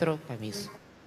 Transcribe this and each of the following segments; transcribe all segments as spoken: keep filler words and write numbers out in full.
директору Камис.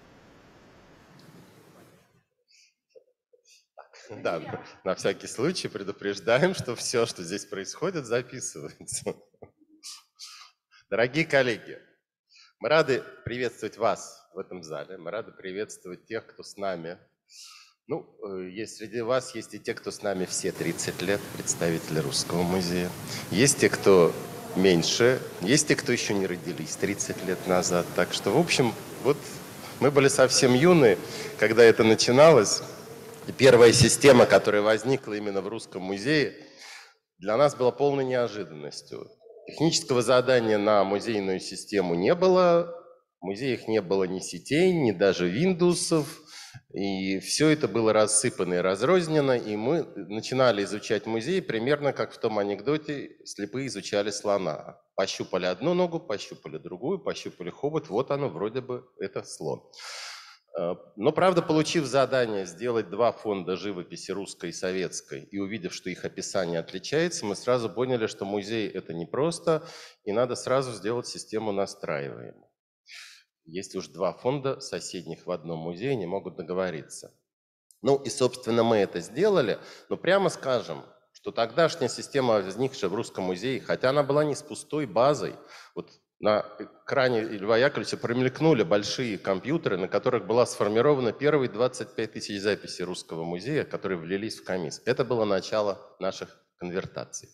Да, на всякий случай предупреждаем, что все, что здесь происходит, записывается. Дорогие коллеги, мы рады приветствовать вас в этом зале, мы рады приветствовать тех, кто с нами. Ну, есть, среди вас есть и те, кто с нами все тридцать лет, представители Русского музея. Есть те, кто меньше, есть те, кто еще не родились тридцать лет назад. Так что, в общем, вот мы были совсем юные, когда это начиналось. И первая система, которая возникла именно в Русском музее, для нас была полной неожиданностью. Технического задания на музейную систему не было, в музеях не было ни сетей, ни даже Windows, и все это было рассыпано и разрознено, и мы начинали изучать музей примерно как в том анекдоте «слепые изучали слона». Пощупали одну ногу, пощупали другую, пощупали хобот, вот оно, вроде бы, это слон. Но, правда, получив задание сделать два фонда живописи русской и советской, и увидев, что их описание отличается, мы сразу поняли, что музей – это непросто, и надо сразу сделать систему настраиваемую. Если уж два фонда соседних в одном музее не могут договориться. Ну и, собственно, мы это сделали, но прямо скажем, что тогдашняя система, возникшая в Русском музее, хотя она была не с пустой базой, вот на экране Льва Яковлевича промелькнули большие компьютеры, на которых была сформирована первые двадцать пять тысяч записей Русского музея, которые влились в Камис. Это было начало наших конвертаций.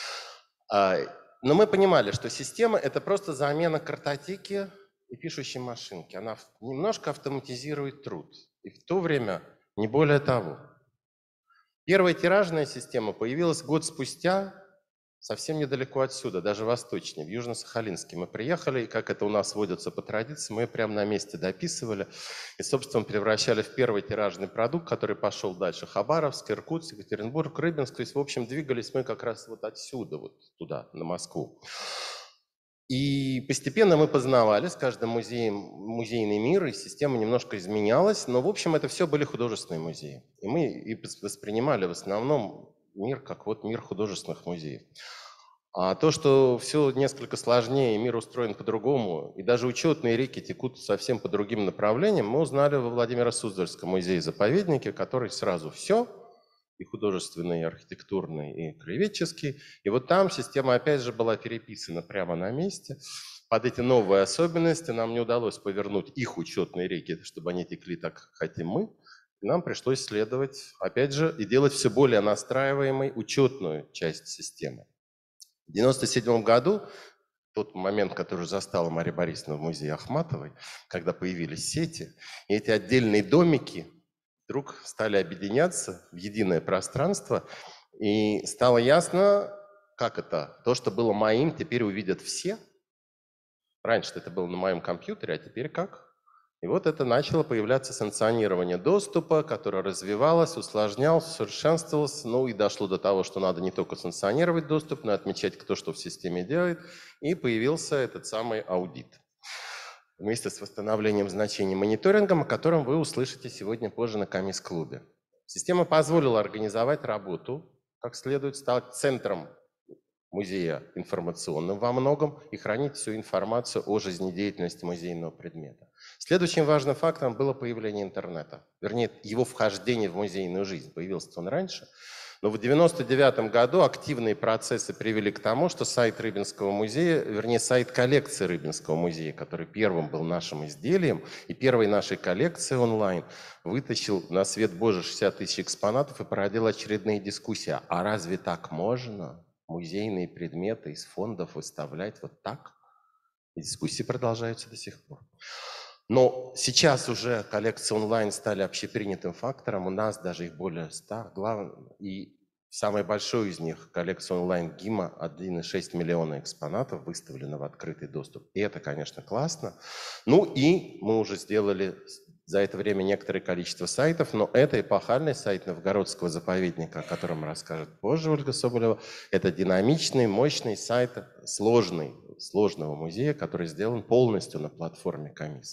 Но мы понимали, что система – это просто замена картотеки и пишущей машинки. Она немножко автоматизирует труд. И в то время не более того. Первая тиражная система появилась год спустя, совсем недалеко отсюда, даже восточнее, в Южно-Сахалинске. Мы приехали, и как это у нас водится по традиции, мы прямо на месте дописывали и, собственно, превращали в первый тиражный продукт, который пошел дальше. Хабаровск, Иркутск, Екатеринбург, Рыбинск. То есть, в общем, двигались мы как раз вот отсюда, вот туда, на Москву. И постепенно мы познавали с каждым музеем музейный мир, и система немножко изменялась, но, в общем, это все были художественные музеи. И мы и воспринимали в основном мир как вот мир художественных музеев. А то, что все несколько сложнее, мир устроен по-другому, и даже учетные реки текут совсем по другим направлениям, мы узнали во Владимиро-Суздальском музее-заповеднике, который сразу все, и художественный, и архитектурный, и краеведческий. И вот там система, опять же, была переписана прямо на месте. Под эти новые особенности нам не удалось повернуть их учетные реки, чтобы они текли так, как хотим мы. И нам пришлось следовать, опять же, и делать все более настраиваемой учетную часть системы. В девяносто седьмом году, тот момент, который застала Мария Борисовна в музее Ахматовой, когда появились сети, и эти отдельные домики вдруг стали объединяться в единое пространство, и стало ясно, как это, то, что было моим, теперь увидят все. Раньше это было на моем компьютере, а теперь как? И вот это начало появляться санкционирование доступа, которое развивалось, усложнялось, совершенствовалось, ну и дошло до того, что надо не только санкционировать доступ, но и отмечать, кто что в системе делает, и появился этот самый аудит. Вместе с восстановлением значений мониторингом, о котором вы услышите сегодня позже на Камис-клубе. Система позволила организовать работу, как следует, стать центром музея информационным во многом и хранить всю информацию о жизнедеятельности музейного предмета. Следующим важным фактором было появление интернета, вернее, его вхождение в музейную жизнь. Появился он раньше, но в девяносто девятом году активные процессы привели к тому, что сайт Рыбинского музея, вернее, сайт коллекции Рыбинского музея, который первым был нашим изделием и первой нашей коллекции онлайн, вытащил на свет Божий шестьдесят тысяч экспонатов и породил очередные дискуссии. А разве так можно музейные предметы из фондов выставлять вот так? И дискуссии продолжаются до сих пор. Но сейчас уже коллекции онлайн стали общепринятым фактором, у нас даже их более ста. Главное, и самый большой из них, коллекция онлайн ГИМа, один и шесть миллиона экспонатов выставлено в открытый доступ. И это, конечно, классно. Ну и мы уже сделали за это время некоторое количество сайтов, но это эпохальный сайт Новгородского заповедника, о котором расскажет позже Ольга Соболева. Это динамичный, мощный сайт сложный, сложного музея, который сделан полностью на платформе Камис.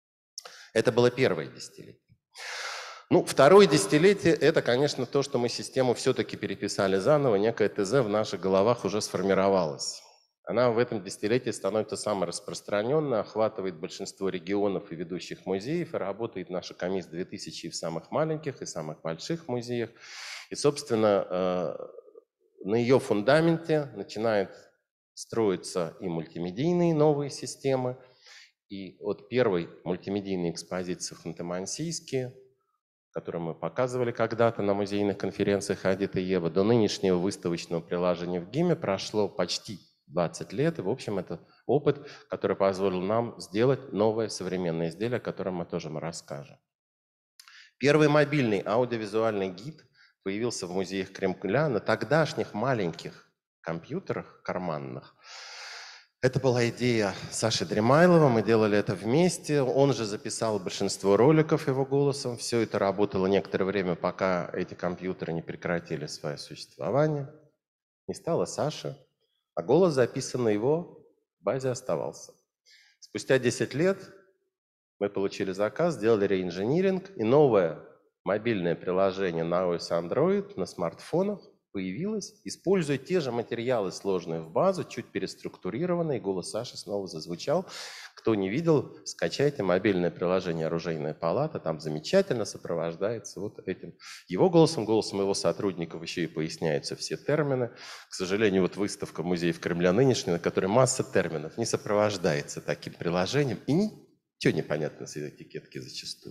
Это было первое десятилетие. Ну, второе десятилетие – это, конечно, то, что мы систему все-таки переписали заново, некое ТЗ в наших головах уже сформировалось. Она в этом десятилетии становится самой распространенной, охватывает большинство регионов и ведущих музеев, и работает наша комиссия две тысячи и в самых маленьких, и самых больших музеях. И, собственно, на ее фундаменте начинают строиться и мультимедийные новые системы, и от первой мультимедийной экспозиции в Ханты-Мансийске, которую мы показывали когда-то на музейных конференциях Адит и Ева, до нынешнего выставочного приложения в ГИМе прошло почти двадцать лет, и, в общем, это опыт, который позволил нам сделать новое современное изделие, о котором мы тоже мы расскажем. Первый мобильный аудиовизуальный гид появился в музеях Кремля на тогдашних маленьких компьютерах карманных. Это была идея Саши Дремайлова, мы делали это вместе, он же записал большинство роликов его голосом. Все это работало некоторое время, пока эти компьютеры не прекратили свое существование. Не стало Саши, а голос, записан на его базе, оставался. Спустя десять лет мы получили заказ, сделали реинжиниринг, и новое мобильное приложение на ай о эс Android на смартфонах появилось, используя те же материалы, сложные в базу, чуть переструктурированные, и голос Саши снова зазвучал. Кто не видел, скачайте мобильное приложение «Оружейная палата», там замечательно сопровождается вот этим его голосом, голосом его сотрудников еще и поясняются все термины. К сожалению, вот выставка музеев Кремля нынешняя, на которой масса терминов, не сопровождается таким приложением, и ничего не понятно с этой этикетки зачастую.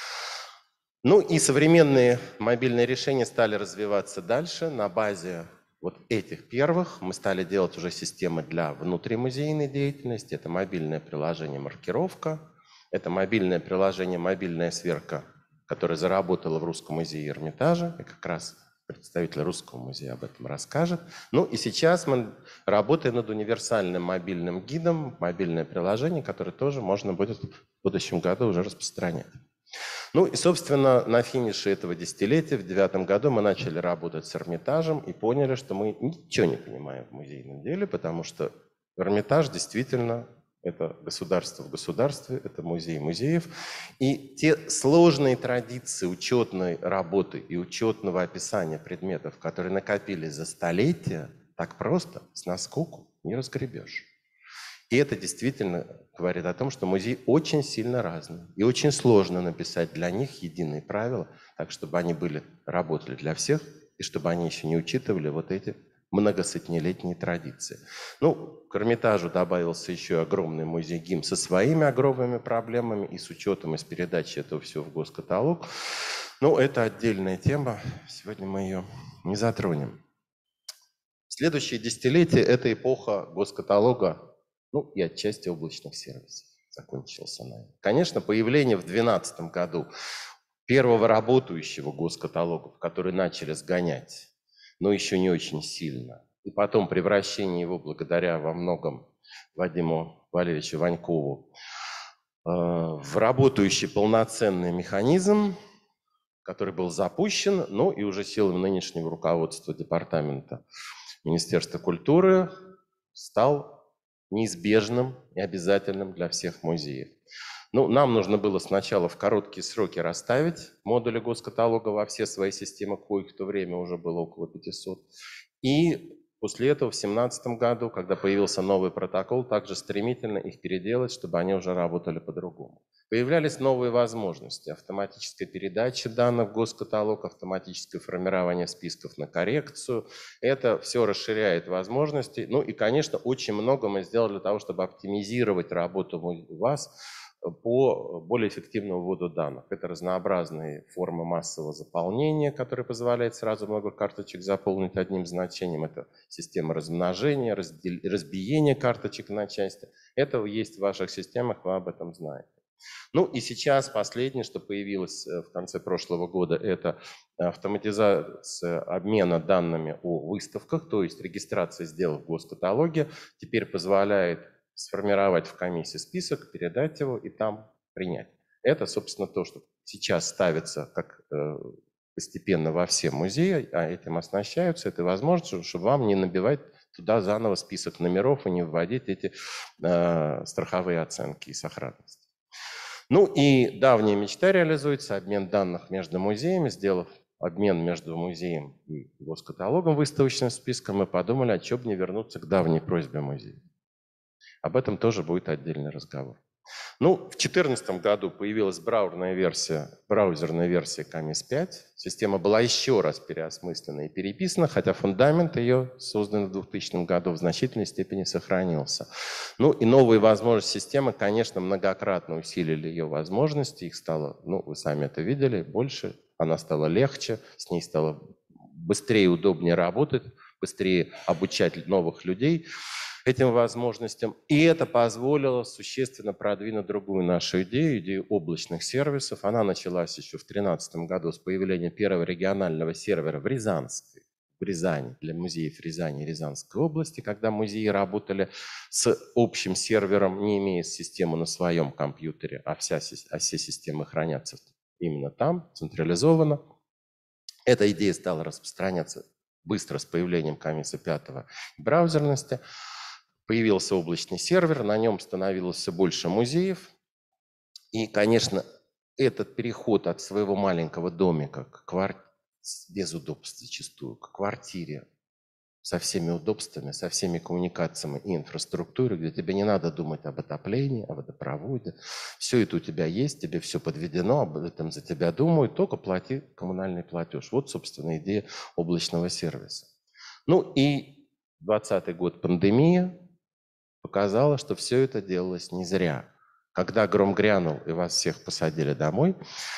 Ну и современные мобильные решения стали развиваться дальше на базе вот этих первых. Мы стали делать уже системы для внутримузейной деятельности. Это мобильное приложение «Маркировка», это мобильное приложение «Мобильная сверка», которое заработало в Русском музее Эрмитажа, и как раз представитель Русского музея об этом расскажет. Ну и сейчас мы работаем над универсальным мобильным гидом, мобильное приложение, которое тоже можно будет в будущем году уже распространять. Ну и, собственно, на финише этого десятилетия, в девятом году, мы начали работать с Эрмитажем и поняли, что мы ничего не понимаем в музейном деле, потому что Эрмитаж действительно это государство в государстве, это музей музеев. И те сложные традиции учетной работы и учетного описания предметов, которые накопились за столетия, так просто с наскоку не разгребешь. И это действительно говорит о том, что музей очень сильно разный. И очень сложно написать для них единые правила, так чтобы они были, работали для всех, и чтобы они еще не учитывали вот эти многосотнелетние традиции. Ну, к Эрмитажу добавился еще огромный музей ГИМ со своими огромными проблемами и с учетом, и с передачей этого всего в госкаталог. Но это отдельная тема, сегодня мы ее не затронем. Следующее десятилетие – это эпоха госкаталога, ну и отчасти облачных сервисов. Закончился она. Конечно, появление в две тысячи двенадцатом году первого работающего госкаталога, который начали сгонять, но еще не очень сильно, и потом превращение его благодаря во многом Вадиму Валерьевичу Ванькову э, в работающий полноценный механизм, который был запущен, ну и уже силами нынешнего руководства департамента Министерства культуры стал неизбежным и обязательным для всех музеев. Ну, нам нужно было сначала в короткие сроки расставить модули госкаталога во все свои системы, коих в то время уже было около пятисот. И после этого в две тысячи семнадцатом году, когда появился новый протокол, также стремительно их переделать, чтобы они уже работали по-другому. Появлялись новые возможности. Автоматическая передача данных в госкаталог, автоматическое формирование списков на коррекцию. Это все расширяет возможности. Ну и, конечно, очень много мы сделали для того, чтобы оптимизировать работу вас по более эффективному вводу данных. Это разнообразные формы массового заполнения, которые позволяют сразу много карточек заполнить одним значением. Это система размножения, разбиения карточек на части. Это есть в ваших системах, вы об этом знаете. Ну и сейчас последнее, что появилось в конце прошлого года, это автоматизация обмена данными о выставках, то есть регистрация сделок в госкаталоге теперь позволяет сформировать в комиссии список, передать его и там принять. Это, собственно, то, что сейчас ставится как постепенно во все музеи, а этим оснащаются, это возможность, чтобы вам не набивать туда заново список номеров и не вводить эти э, страховые оценки и сохранности. Ну и давняя мечта реализуется, обмен данных между музеями, сделав обмен между музеем и госкаталогом, выставочным списком, мы подумали, а что бы не вернуться к давней просьбе музея. Об этом тоже будет отдельный разговор. Ну, в две тысячи четырнадцатом году появилась браузерная версия, браузерная версия камис пять. Система была еще раз переосмыслена и переписана, хотя фундамент ее, созданный в двухтысячном году, в значительной степени сохранился. Ну и новые возможности системы, конечно, многократно усилили ее возможности. Их стало, ну, вы сами это видели, больше. Она стала легче, с ней стало быстрее и удобнее работать, быстрее обучать новых людей этим возможностям. И это позволило существенно продвинуть другую нашу идею, идею облачных сервисов. Она началась еще в две тысячи тринадцатом году с появления первого регионального сервера в Рязанской, в Рязани, для музеев Рязани и Рязанской области, когда музеи работали с общим сервером, не имея систему на своем компьютере, а, вся, а все системы хранятся именно там, централизованно. Эта идея стала распространяться быстро с появлением камиса пятого браузерности. Появился облачный сервер, на нем становилось все больше музеев. И, конечно, этот переход от своего маленького домика к квартире, без удобств зачастую, к квартире, со всеми удобствами, со всеми коммуникациями и инфраструктурой, где тебе не надо думать об отоплении, о водопроводе. Все это у тебя есть, тебе все подведено, об этом за тебя думают, только плати коммунальный платеж. Вот, собственно, идея облачного сервиса. Ну и двадцатый год пандемия показала, что все это делалось не зря. Когда гром грянул и вас всех посадили домой,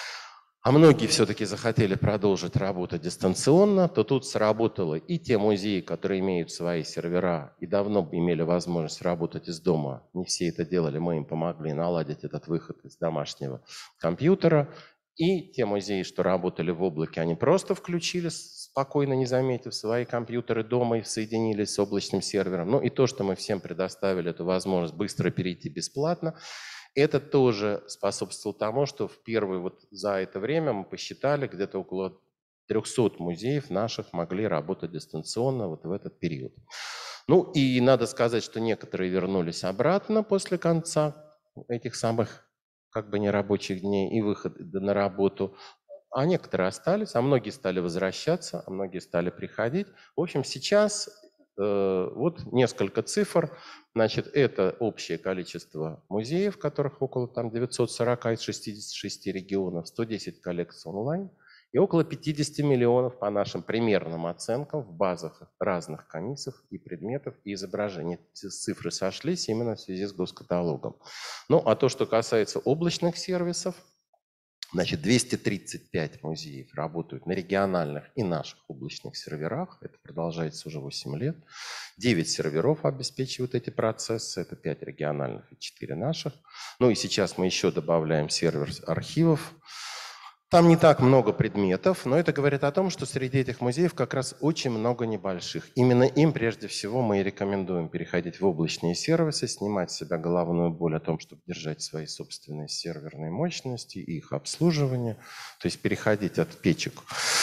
а многие все-таки захотели продолжить работать дистанционно, то тут сработало и те музеи, которые имеют свои сервера и давно имели возможность работать из дома. Не все это делали, мы им помогли наладить этот выход из домашнего компьютера. И те музеи, что работали в облаке, они просто включили, спокойно не заметив, свои компьютеры дома и соединились с облачным сервером. Ну и то, что мы всем предоставили эту возможность быстро перейти бесплатно, это тоже способствовало тому, что в первый вот за это время мы посчитали, где-то около трёхсот музеев наших могли работать дистанционно вот в этот период. Ну и надо сказать, что некоторые вернулись обратно после конца этих самых как бы нерабочих дней и выхода на работу, а некоторые остались, а многие стали возвращаться, а многие стали приходить. В общем, сейчас э, вот несколько цифр. Значит, это общее количество музеев, которых около там, девятьсот сорок из шестидесяти шести регионов, сто десять коллекций онлайн и около пятидесяти миллионов, по нашим примерным оценкам, в базах разных комиссов и предметов и изображений. Цифры сошлись именно в связи с госкаталогом. Ну, а то, что касается облачных сервисов, значит, двести тридцать пять музеев работают на региональных и наших облачных серверах. Это продолжается уже восемь лет. девять серверов обеспечивают эти процессы. Это пять региональных и четыре наших. Ну и сейчас мы еще добавляем сервер архивов. Там не так много предметов, но это говорит о том, что среди этих музеев как раз очень много небольших. Именно им прежде всего мы и рекомендуем переходить в облачные сервисы, снимать с себя головную боль о том, чтобы держать свои собственные серверные мощности и их обслуживание, то есть переходить от печек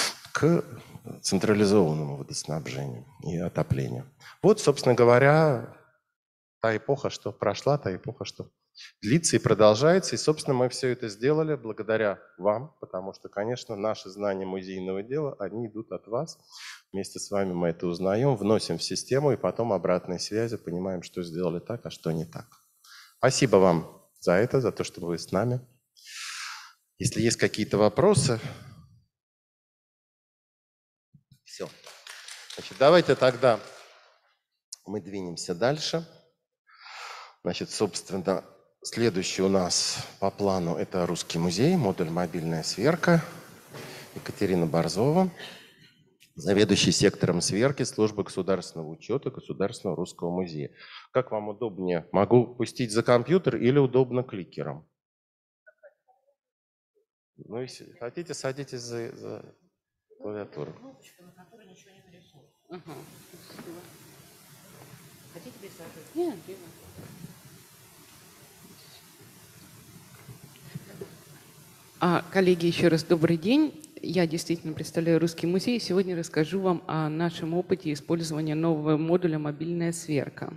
к централизованному водоснабжению и отоплению. Вот, собственно говоря, та эпоха, что прошла, та эпоха, что длится и продолжается. И, собственно, мы все это сделали благодаря вам, потому что, конечно, наши знания музейного дела, они идут от вас. Вместе с вами мы это узнаем, вносим в систему и потом обратной связи понимаем, что сделали так, а что не так. Спасибо вам за это, за то, что вы с нами. Если есть какие-то вопросы... Все. Значит, давайте тогда мы двинемся дальше. Значит, собственно, следующий у нас по плану это Русский музей, модуль «Мобильная сверка». Екатерина Борзова, заведующий сектором сверки службы государственного учета Государственного русского музея. Как вам удобнее? Могу пустить за компьютер или удобно кликером? Ну, если хотите, садитесь за, за клавиатуру. Ага. Хотите присаживаться? Нет, бело. А, коллеги, еще раз добрый день. Я действительно представляю Русский музей. Сегодня расскажу вам о нашем опыте использования нового модуля «Мобильная сверка».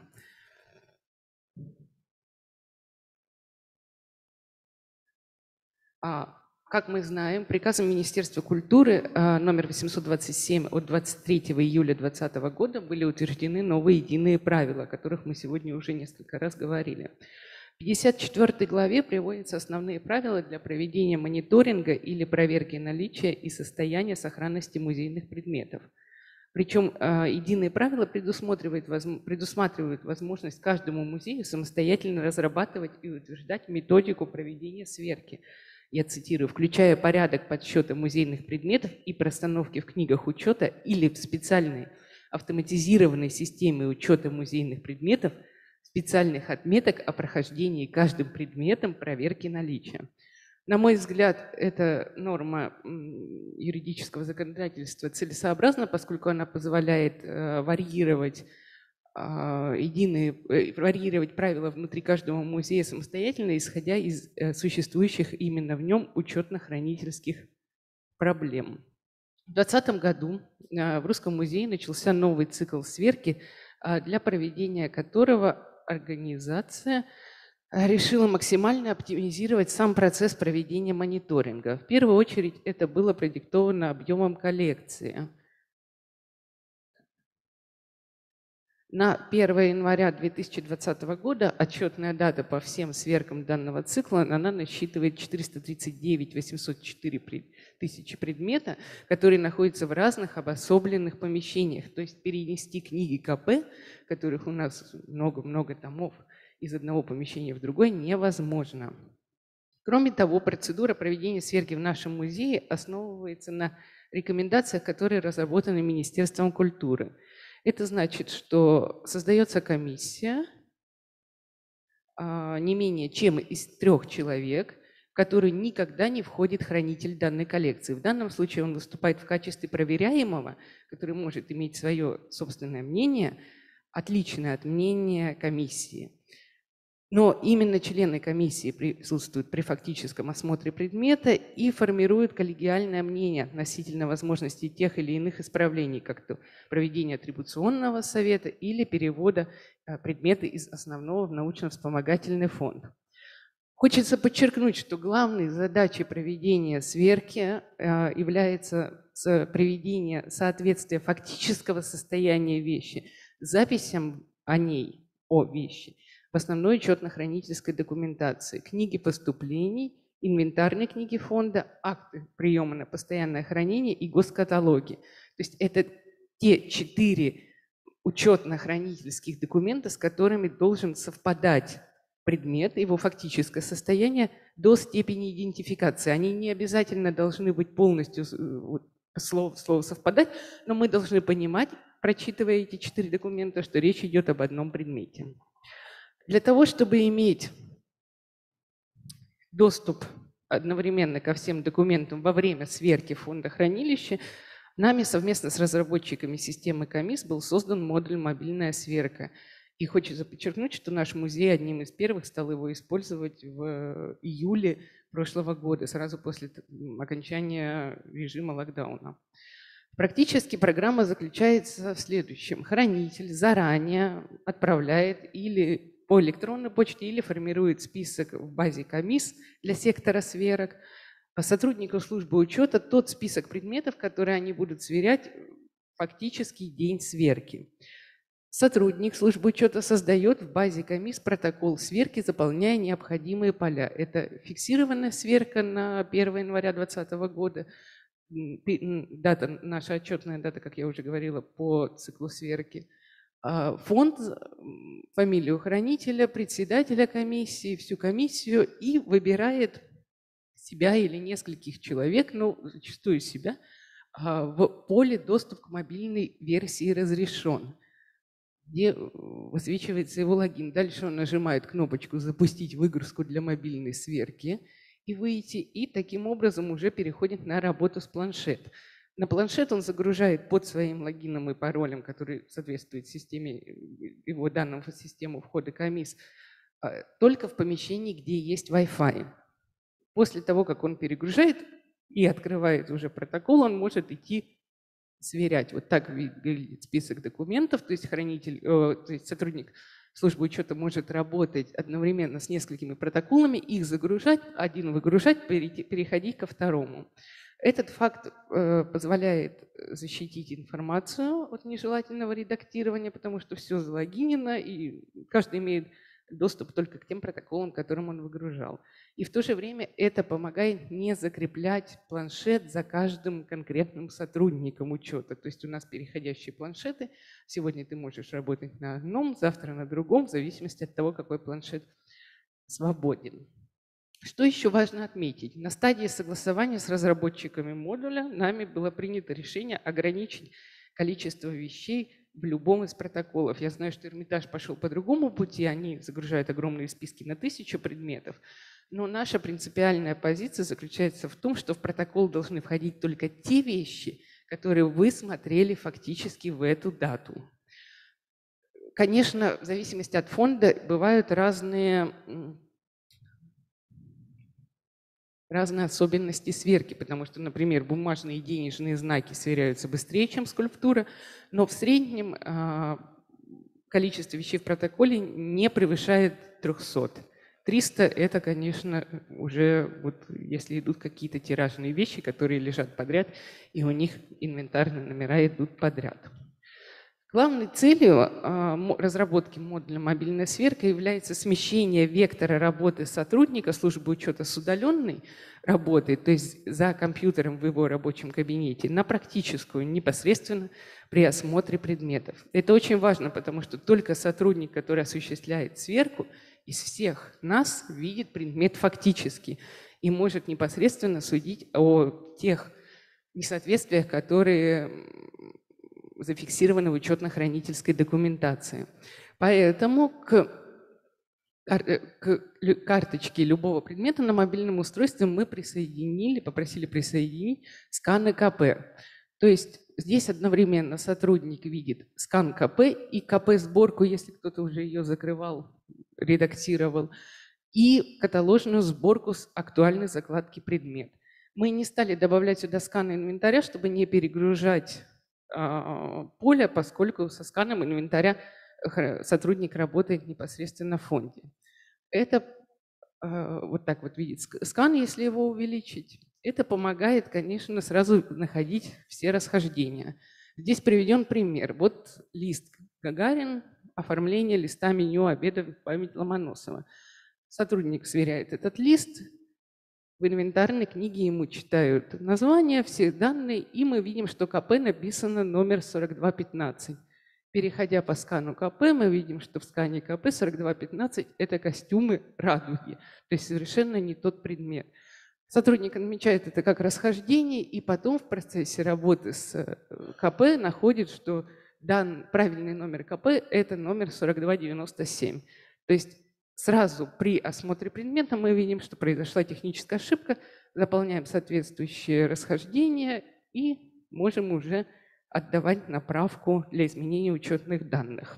А, Как мы знаем, приказом Министерства культуры номер восемьсот двадцать семь от двадцать третьего июля две тысячи двадцатого года были утверждены новые единые правила, о которых мы сегодня уже несколько раз говорили. В пятьдесят четвёртой главе приводятся основные правила для проведения мониторинга или проверки наличия и состояния сохранности музейных предметов. Причем единые правила предусматривают, предусматривают возможность каждому музею самостоятельно разрабатывать и утверждать методику проведения сверки. Я цитирую: включая порядок подсчета музейных предметов и простановки в книгах учета или в специальной автоматизированной системе учета музейных предметов, специальных отметок о прохождении каждым предметом проверки наличия. На мой взгляд, эта норма юридического законодательства целесообразна, поскольку она позволяет варьировать единые, варьировать правила внутри каждого музея самостоятельно, исходя из существующих именно в нем учетно-хранительских проблем. В двадцатом году в Русском музее начался новый цикл сверки, для проведения которого организация решила максимально оптимизировать сам процесс проведения мониторинга. В первую очередь это было продиктовано объемом коллекции. На первое января две тысячи двадцатого года отчетная дата по всем сверкам данного цикла, она насчитывает четыреста тридцать девять тысяч восемьсот четыре тысячи предмета, которые находятся в разных обособленных помещениях. То есть перенести книги КП, которых у нас много-много томов, из одного помещения в другое невозможно. Кроме того, процедура проведения сверки в нашем музее основывается на рекомендациях, которые разработаны Министерством культуры. Это значит, что создается комиссия не менее чем из трех человек, в которую никогда не входит хранитель данной коллекции. В данном случае он выступает в качестве проверяемого, который может иметь свое собственное мнение, отличное от мнения комиссии. Но именно члены комиссии присутствуют при фактическом осмотре предмета и формируют коллегиальное мнение относительно возможности тех или иных исправлений, как то проведение атрибуционного совета или перевода предмета из основного в научно-вспомогательный фонд. Хочется подчеркнуть, что главной задачей проведения сверки является приведение соответствия фактического состояния вещи записям о ней, о вещи, в основной учетно-хранительской документации, книги поступлений, инвентарные книги фонда, акты приема на постоянное хранение и госкаталоги. То есть это те четыре учетно-хранительских документа, с которыми должен совпадать предмет, его фактическое состояние до степени идентификации. Они не обязательно должны быть полностью слово в слово совпадать, но мы должны понимать, прочитывая эти четыре документа, что речь идет об одном предмете. Для того, чтобы иметь доступ одновременно ко всем документам во время сверки фонда хранилища, нами совместно с разработчиками системы КАМИС был создан модуль «Мобильная сверка». И хочется подчеркнуть, что наш музей одним из первых стал его использовать в июле прошлого года, сразу после окончания режима локдауна. Практически программа заключается в следующем. Хранитель заранее отправляет или по электронной почте или формирует список в базе КАМИС для сектора сверок. Сотруднику службы учета тот список предметов, которые они будут сверять фактически день сверки. Сотрудник службы учета создает в базе КАМИС протокол сверки, заполняя необходимые поля. Это фиксированная сверка на первое января две тысячи двадцатого года, дата, наша отчетная дата, как я уже говорила, по циклу сверки. Фонд, фамилию хранителя, председателя комиссии, всю комиссию и выбирает себя или нескольких человек, ну, зачастую себя, в поле «Доступ к мобильной версии разрешен», где высвечивается его логин. Дальше он нажимает кнопочку «Запустить выгрузку для мобильной сверки» и выйти, и таким образом уже переходит на работу с планшет. На планшет он загружает под своим логином и паролем, который соответствует системе, его данным в систему входа КАМИС, только в помещении, где есть Wi-Fi. После того, как он перегружает и открывает уже протокол, он может идти сверять. Вот так выглядит список документов, то есть хранитель, то есть сотрудник служба учета может работать одновременно с несколькими протоколами, их загружать, один выгружать, переходить ко второму. Этот факт э, позволяет защитить информацию от нежелательного редактирования, потому что все залогинено, и каждый имеет доступ только к тем протоколам, которым он выгружал. И в то же время это помогает не закреплять планшет за каждым конкретным сотрудником учета. То есть у нас переходящие планшеты. Сегодня ты можешь работать на одном, завтра на другом, в зависимости от того, какой планшет свободен. Что еще важно отметить? На стадии согласования с разработчиками модуля нами было принято решение ограничить количество вещей в любом из протоколов. Я знаю, что Эрмитаж пошел по другому пути, они загружают огромные списки на тысячу предметов, но наша принципиальная позиция заключается в том, что в протокол должны входить только те вещи, которые вы смотрели фактически в эту дату. Конечно, в зависимости от фонда бывают разные, разные особенности сверки, потому что, например, бумажные и денежные знаки сверяются быстрее, чем скульптура, но в среднем количество вещей в протоколе не превышает трёхсот. триста – это, конечно, уже вот если идут какие-то тиражные вещи, которые лежат подряд, и у них инвентарные номера идут подряд. Главной целью разработки модуля «Мобильная сверка» является смещение вектора работы сотрудника службы учета с удаленной работой, то есть за компьютером в его рабочем кабинете, на практическую, непосредственно при осмотре предметов. Это очень важно, потому что только сотрудник, который осуществляет сверку, из всех нас видит предмет фактически и может непосредственно судить о тех несоответствиях, которые зафиксированы в учетно-хранительской документации. Поэтому к, к карточке любого предмета на мобильном устройстве мы присоединили, попросили присоединить скан КП. То есть здесь одновременно сотрудник видит скан КП и КП-сборку, если кто-то уже ее закрывал, редактировал, и каталожную сборку с актуальной закладки предмет. Мы не стали добавлять сюда сканы инвентаря, чтобы не перегружать поля, поскольку со сканом инвентаря сотрудник работает непосредственно в фонде. Это вот так вот видит скан, если его увеличить. Это помогает, конечно, сразу находить все расхождения. Здесь приведен пример. Вот лист Гагарин, оформление листа меню обеда в память Ломоносова. Сотрудник сверяет этот лист. В инвентарной книге ему читают название, все данные, и мы видим, что КП написано номер сорок два пятнадцать. Переходя по скану КП, мы видим, что в скане КП сорок два пятнадцать – это костюмы радуги, то есть совершенно не тот предмет. Сотрудник отмечает это как расхождение, и потом в процессе работы с КП находит, что дан, правильный номер КП – это номер сорок два девяносто семь. То есть сразу при осмотре предмета мы видим, что произошла техническая ошибка, заполняем соответствующее расхождение и можем уже отдавать направку для изменения учетных данных.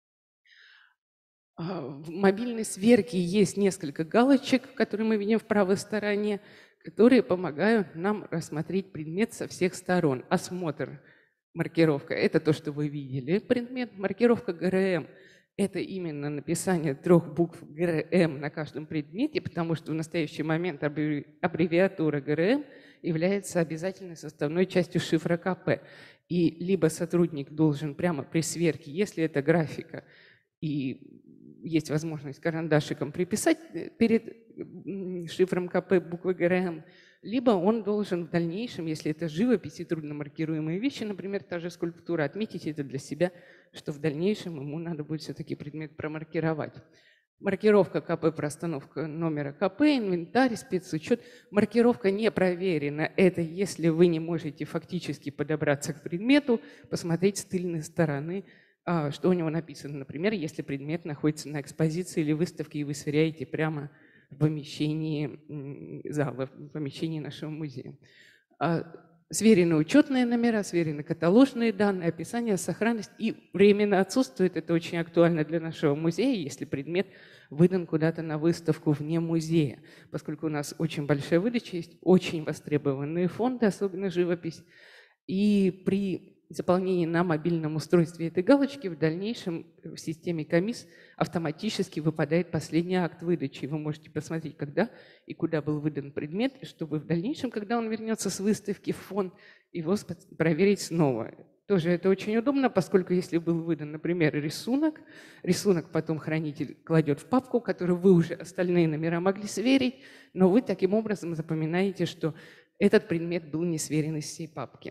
В мобильной сверке есть несколько галочек, которые мы видим в правой стороне, которые помогают нам рассмотреть предмет со всех сторон. Осмотр, маркировка – это то, что вы видели. Предмет, маркировка ГРМ – это именно написание трех букв ГРМ на каждом предмете, потому что в настоящий момент аббревиатура ГРМ является обязательной составной частью шифра КП. И либо сотрудник должен прямо при сверке, если это графика, и есть возможность карандашиком приписать перед шифром КП буквы ГРМ, либо он должен в дальнейшем, если это живопись и трудно маркируемые вещи, например, та же скульптура, отметить это для себя, что в дальнейшем ему надо будет все-таки предмет промаркировать. Маркировка КП, простановка номера КП, инвентарь, спецучет. Маркировка не проверена. Это если вы не можете фактически подобраться к предмету, посмотреть с тыльной стороны, что у него написано. Например, если предмет находится на экспозиции или выставке, и вы сверяете прямо в помещении зала, в помещении нашего музея. Сверены учетные номера, сверены каталожные данные, описание, сохранность. И временно отсутствует. Это очень актуально для нашего музея, если предмет выдан куда-то на выставку вне музея. Поскольку у нас очень большая выдача, есть очень востребованные фонды, особенно живопись. И при заполнения на мобильном устройстве этой галочки в дальнейшем в системе КОМИС автоматически выпадает последний акт выдачи. Вы можете посмотреть, когда и куда был выдан предмет, чтобы в дальнейшем, когда он вернется с выставки в фонд, его проверить снова. Тоже это очень удобно, поскольку если был выдан, например, рисунок, рисунок потом хранитель кладет в папку, которую вы уже остальные номера могли сверить, но вы таким образом запоминаете, что этот предмет был не сверен из всей папки.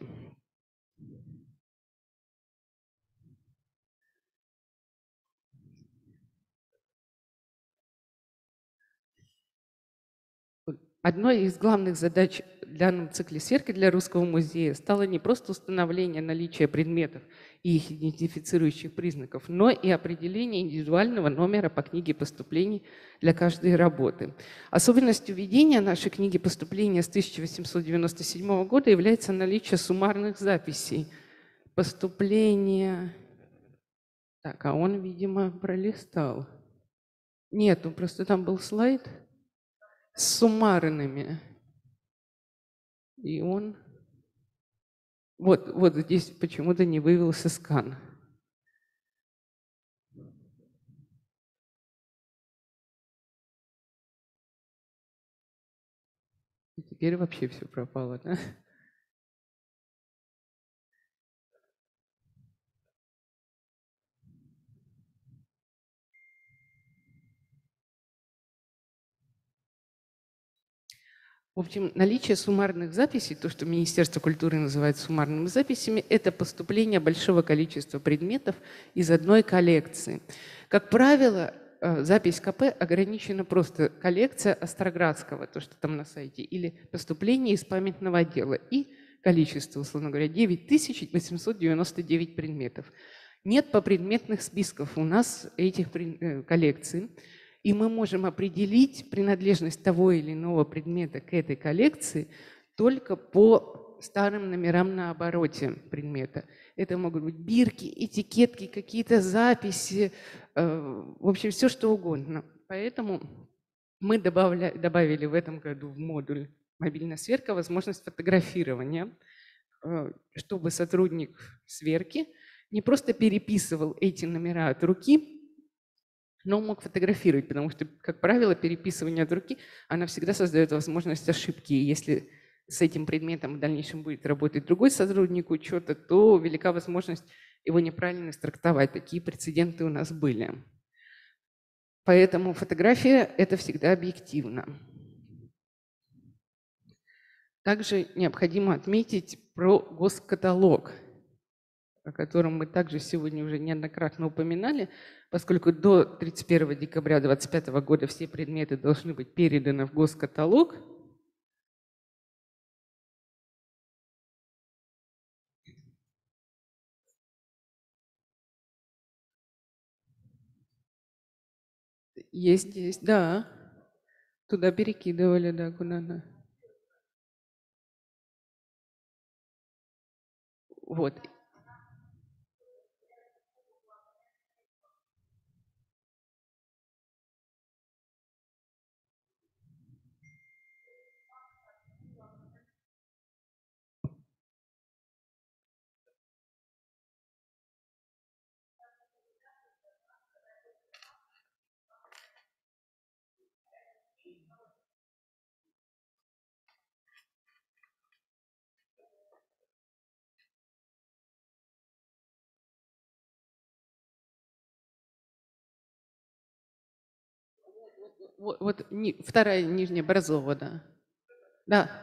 Одной из главных задач в данном цикле сверки для Русского музея стало не просто установление наличия предметов и их идентифицирующих признаков, но и определение индивидуального номера по книге поступлений для каждой работы. Особенностью ведения нашей книги поступления с тысяча восемьсот девяносто седьмого года является наличие суммарных записей. Поступления… Так, а он, видимо, пролистал. Нет, ну просто там был слайд с суммарными. И он… Вот, вот здесь почему-то не вывелся скан. И теперь вообще все пропало, да? В общем, наличие суммарных записей, то, что Министерство культуры называет суммарными записями, это поступление большого количества предметов из одной коллекции. Как правило, запись КП ограничена просто коллекция Остроградского, то, что там на сайте, или поступление из памятного отдела, и количество, условно говоря, девять тысяч восемьсот девяносто девять предметов. Нет попредметных списков у нас этих коллекций. И мы можем определить принадлежность того или иного предмета к этой коллекции только по старым номерам на обороте предмета. Это могут быть бирки, этикетки, какие-то записи, в общем, все что угодно. Поэтому мы добавля, добавили в этом году в модуль «Мобильная сверка» возможность фотографирования, чтобы сотрудник сверки не просто переписывал эти номера от руки, но мог фотографировать, потому что, как правило, переписывание от руки, она всегда создает возможность ошибки. И если с этим предметом в дальнейшем будет работать другой сотрудник учета, то велика возможность его неправильно истрактовать. Такие прецеденты у нас были. Поэтому фотография – это всегда объективно. Также необходимо отметить про госкаталог, о котором мы также сегодня уже неоднократно упоминали, поскольку до тридцать первого декабря две тысячи двадцать пятого года все предметы должны быть переданы в госкаталог. Есть здесь, да. Туда перекидывали, да, куда-то. Вот. Вот, вот ни, вторая нижняя Борзова, да. Да.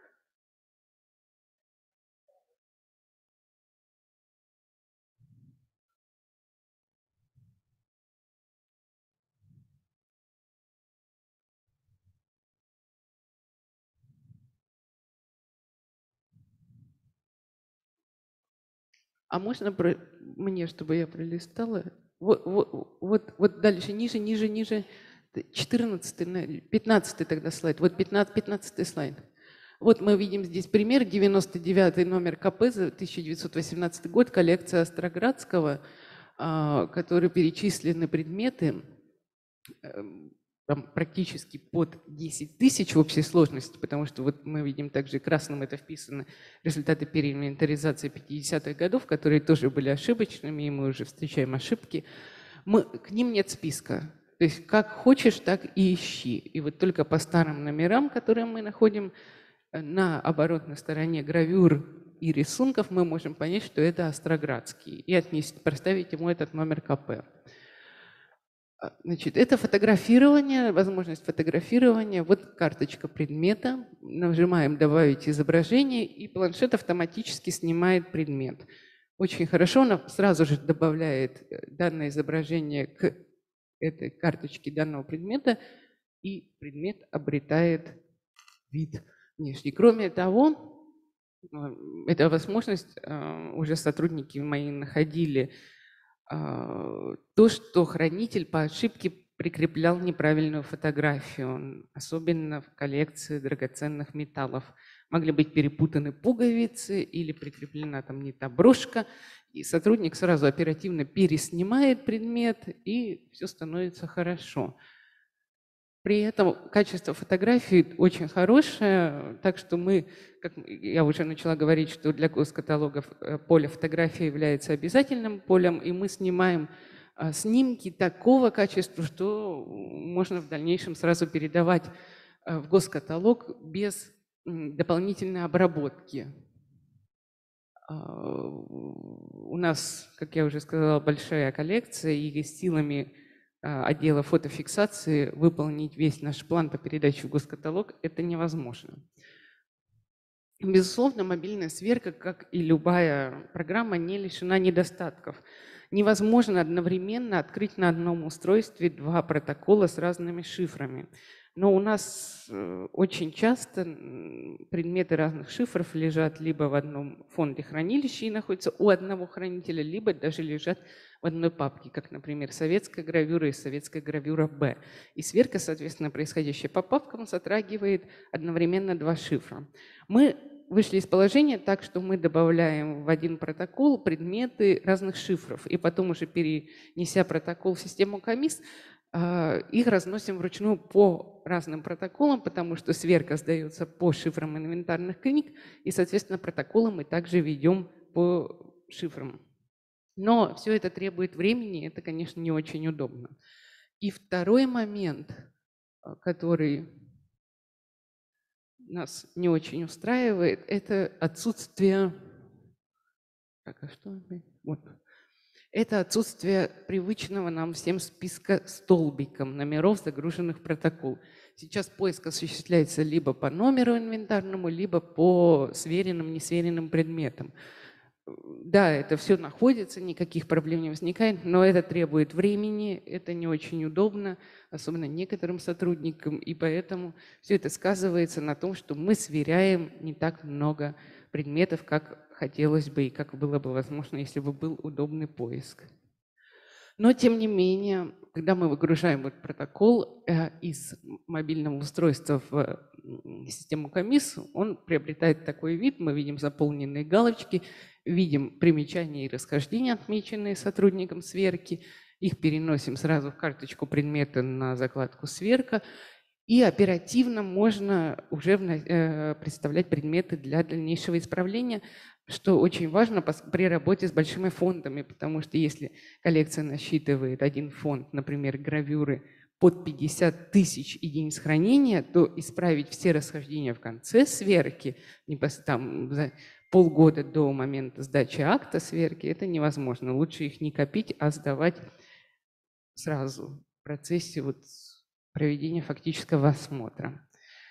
А можно про... мне, чтобы я пролистала? Вот, вот, вот, вот дальше, ниже, ниже, ниже. четырнадцатый, пятнадцатый тогда слайд. Вот пятнадцатый слайд. Вот мы видим здесь пример, девяносто девятый номер КП за тысяча девятьсот восемнадцатый год, коллекция Остроградского, который перечислены предметы, там практически под десять тысяч в общей сложности, потому что вот мы видим также красным это вписано результаты переинвентаризации пятидесятых годов, которые тоже были ошибочными, и мы уже встречаем ошибки. Мы, к ним нет списка. То есть как хочешь, так и ищи. И вот только по старым номерам, которые мы находим на оборотной стороне гравюр и рисунков, мы можем понять, что это Остроградский, и отнести, проставить ему этот номер ка пэ. Значит, это фотографирование, возможность фотографирования. Вот карточка предмета. Нажимаем «Добавить изображение», и планшет автоматически снимает предмет. Очень хорошо, он сразу же добавляет данное изображение к этой карточке данного предмета, и предмет обретает вид внешний. Кроме того, эта возможность уже сотрудники мои находили, то, что хранитель по ошибке прикреплял неправильную фотографию, особенно в коллекции драгоценных металлов. Могли быть перепутаны пуговицы или прикреплена там не та брошка, и сотрудник сразу оперативно переснимает предмет, и все становится хорошо. При этом качество фотографии очень хорошее, так что мы, как я уже начала говорить, что для госкаталогов поле фотографии является обязательным полем, и мы снимаем снимки такого качества, что можно в дальнейшем сразу передавать в госкаталог без дополнительной обработки. У нас, как я уже сказала, большая коллекция, и силами отдела фотофиксации выполнить весь наш план по передаче в госкаталог это невозможно. Безусловно, мобильная сверка, как и любая программа, не лишена недостатков. Невозможно одновременно открыть на одном устройстве два протокола с разными шифрами. Но у нас очень часто предметы разных шифров лежат либо в одном фонде хранилища и находятся у одного хранителя, либо даже лежат в одной папке, как, например, советская гравюра и советская гравюра Б. И сверка, соответственно, происходящая по папкам, затрагивает одновременно два шифра. Мы вышли из положения так, что мы добавляем в один протокол предметы разных шифров, и потом уже перенеся протокол в систему КАМИС, их разносим вручную по разным протоколам, потому что сверка сдается по шифрам инвентарных книг, и, соответственно, протоколы мы также ведем по шифрам. Но все это требует времени, это, конечно, не очень удобно. И второй момент, который нас не очень устраивает, это отсутствие... Так, а что? Вот. Это отсутствие привычного нам всем списка столбиком номеров, загруженных в протокол. Сейчас поиск осуществляется либо по номеру инвентарному, либо по сверенным, несверенным предметам. Да, это все находится, никаких проблем не возникает, но это требует времени, это не очень удобно, особенно некоторым сотрудникам, и поэтому все это сказывается на том, что мы сверяем не так много предметов, как хотелось бы и как было бы возможно, если бы был удобный поиск. Но, тем не менее, когда мы выгружаем этот протокол э, из мобильного устройства в систему КАМИС, он приобретает такой вид, мы видим заполненные галочки, видим примечания и расхождения, отмеченные сотрудником сверки, их переносим сразу в карточку предмета на закладку «Сверка», и оперативно можно уже представлять предметы для дальнейшего исправления, что очень важно при работе с большими фондами, потому что если коллекция насчитывает один фонд, например, гравюры под пятьдесят тысяч единиц хранения, то исправить все расхождения в конце сверки, там, за полгода до момента сдачи акта сверки, это невозможно. Лучше их не копить, а сдавать сразу в процессе вот проведения фактического осмотра.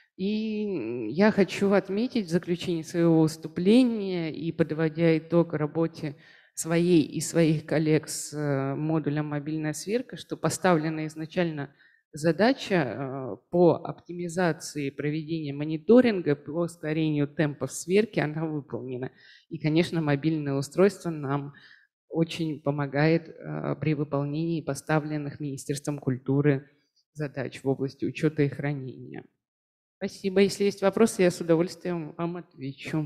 И я хочу отметить в заключении своего выступления и подводя итог работе своей и своих коллег с модулем «Мобильная сверка», что поставлена изначально задача по оптимизации проведения мониторинга, по ускорению темпов сверки, она выполнена. И, конечно, мобильное устройство нам очень помогает при выполнении поставленных Министерством культуры задач в области учета и хранения. Спасибо. Если есть вопросы, я с удовольствием вам отвечу.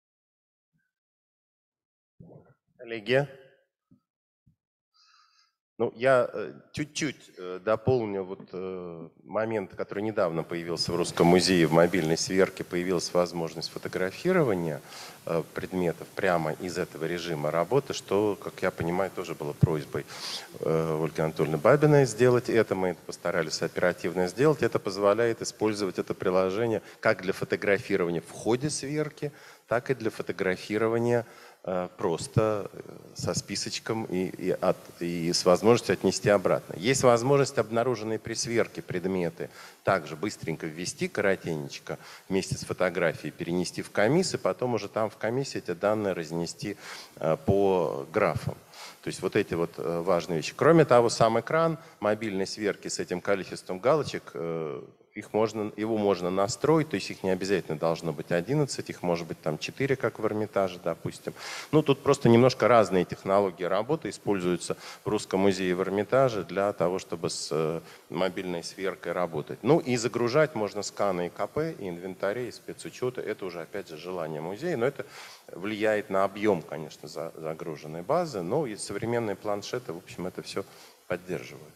Коллеги? Ну, я э, чуть-чуть э, дополню вот э, момент, который недавно появился в Русском музее. В мобильной сверке появилась возможность фотографирования э, предметов прямо из этого режима работы, что, как я понимаю, тоже было просьбой э, Ольги Анатольевны Бабиной сделать это. Мы это постарались оперативно сделать. Это позволяет использовать это приложение как для фотографирования в ходе сверки, так и для фотографирования просто со списочком и, и, от, и с возможностью отнести обратно. Есть возможность обнаруженные при сверке предметы также быстренько ввести, коротенечко, вместе с фотографией перенести в комисс, и потом уже там в комиссии эти данные разнести по графам. То есть вот эти вот важные вещи. Кроме того, сам экран мобильной сверки с этим количеством галочек, их можно, его можно настроить, то есть их не обязательно должно быть одиннадцать, их может быть там четыре, как в Эрмитаже, допустим. Ну, тут просто немножко разные технологии работы используются в Русском музее в Эрмитаже для того, чтобы с мобильной сверкой работать. Ну, и загружать можно сканы и КП, и инвентарей, и спецучета. Это уже, опять же, желание музея, но это влияет на объем, конечно, загруженной базы, но и современные планшеты, в общем, это все поддерживают.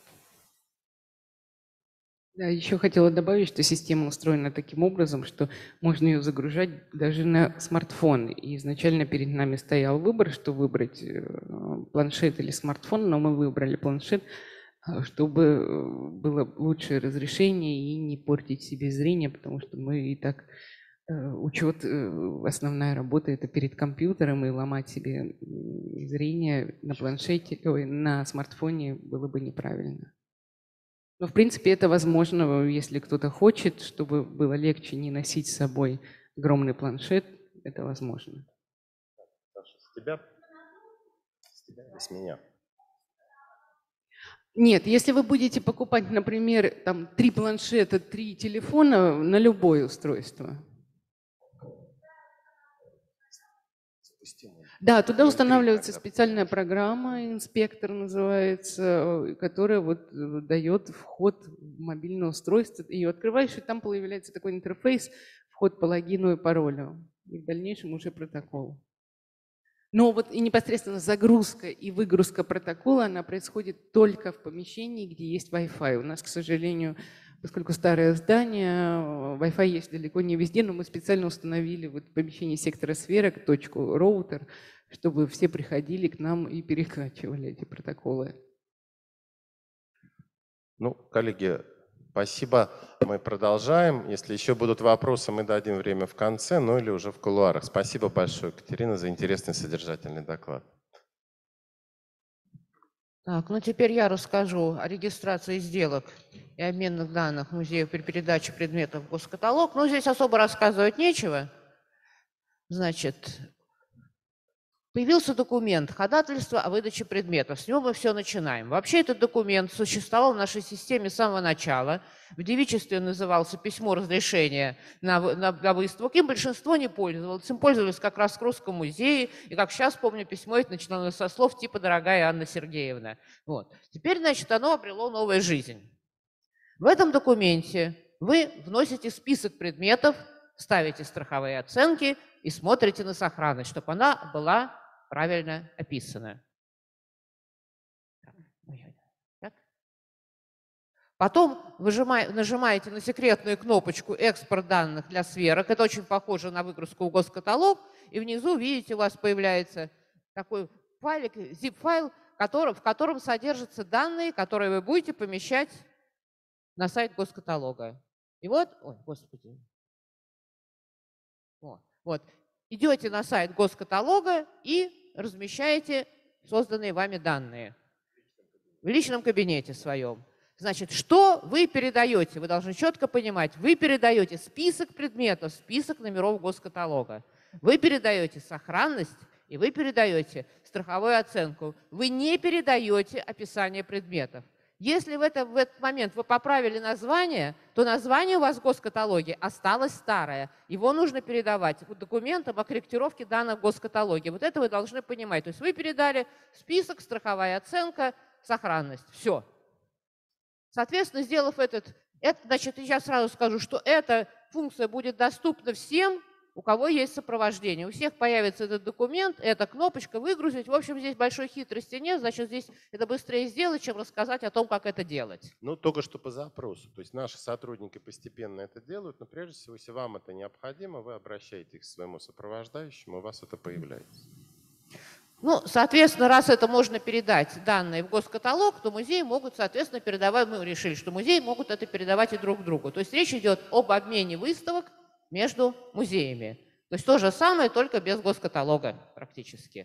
Да, еще хотела добавить, что система устроена таким образом, что можно ее загружать даже на смартфон. И изначально перед нами стоял выбор, что выбрать планшет или смартфон, но мы выбрали планшет, чтобы было лучшее разрешение и не портить себе зрение, потому что мы и так учет, основная работа это перед компьютером, и ломать себе зрение на планшете, ой, на смартфоне было бы неправильно. Но, в принципе, это возможно, если кто-то хочет, чтобы было легче не носить с собой огромный планшет, это возможно. Саша, с тебя? С тебя или с меня? Нет, если вы будете покупать, например, там, три планшета, три телефона на любое устройство. Да, туда устанавливается специальная программа, инспектор называется, которая вот дает вход в мобильное устройство. Ее открываешь, и там появляется такой интерфейс, вход по логину и паролю. И в дальнейшем уже протокол. Но вот и непосредственно загрузка и выгрузка протокола, она происходит только в помещении, где есть Wi-Fi. У нас, к сожалению, поскольку старое здание, Wi-Fi есть далеко не везде, но мы специально установили вот в помещении сектора сверок точку роутер, чтобы все приходили к нам и перекачивали эти протоколы. Ну, коллеги, спасибо. Мы продолжаем. Если еще будут вопросы, мы дадим время в конце, ну или уже в кулуарах. Спасибо большое, Екатерина, за интересный содержательный доклад. Так, ну теперь я расскажу о регистрации сделок и обменных данных музеев при передаче предметов в госкаталог. Ну, здесь особо рассказывать нечего. Значит, появился документ «Ходатайство о выдаче предметов». С него мы все начинаем. Вообще этот документ существовал в нашей системе с самого начала. В девичестве назывался «Письмо разрешения на, на, на выставку». Им большинство не пользовалось. Им пользовались как раз в Русском музее. И как сейчас помню, письмо это начиналось со слов типа «Дорогая Анна Сергеевна». Вот. Теперь, значит, оно обрело новую жизнь. В этом документе вы вносите список предметов, ставите страховые оценки и смотрите на сохранность, чтобы она была правильно описана. Так. Потом выжимаете, нажимаете на секретную кнопочку «Экспорт данных для сверок». Это очень похоже на выгрузку в госкаталог. И внизу, видите, у вас появляется такой файлик, zip-файл, который, в котором содержатся данные, которые вы будете помещать на сайт госкаталога. И вот, ой, господи. Вот, вот. Идете на сайт госкаталога и размещаете созданные вами данные в личном кабинете своем. Значит, что вы передаете? Вы должны четко понимать, вы передаете список предметов, список номеров госкаталога. Вы передаете сохранность и вы передаете страховую оценку. Вы не передаете описание предметов. Если в, это, в этот момент вы поправили название, то название у вас в госкаталоге осталось старое. Его нужно передавать документам о корректировке данных в госкаталоге. Вот это вы должны понимать. То есть вы передали список, страховая оценка, сохранность. Все. Соответственно, сделав этот, это, значит, я сразу скажу, что эта функция будет доступна всем, у кого есть сопровождение. У всех появится этот документ, эта кнопочка «Выгрузить». В общем, здесь большой хитрости нет, значит, здесь это быстрее сделать, чем рассказать о том, как это делать. Ну, только что по запросу. То есть наши сотрудники постепенно это делают, но прежде всего, если вам это необходимо, вы обращаетесь к своему сопровождающему, у вас это появляется. Ну, соответственно, раз это можно передать данные в госкаталог, то музеи могут, соответственно, передавать, мы решили, что музеи могут это передавать и друг другу. То есть речь идет об обмене выставок между музеями. То есть то же самое, только без госкаталога практически.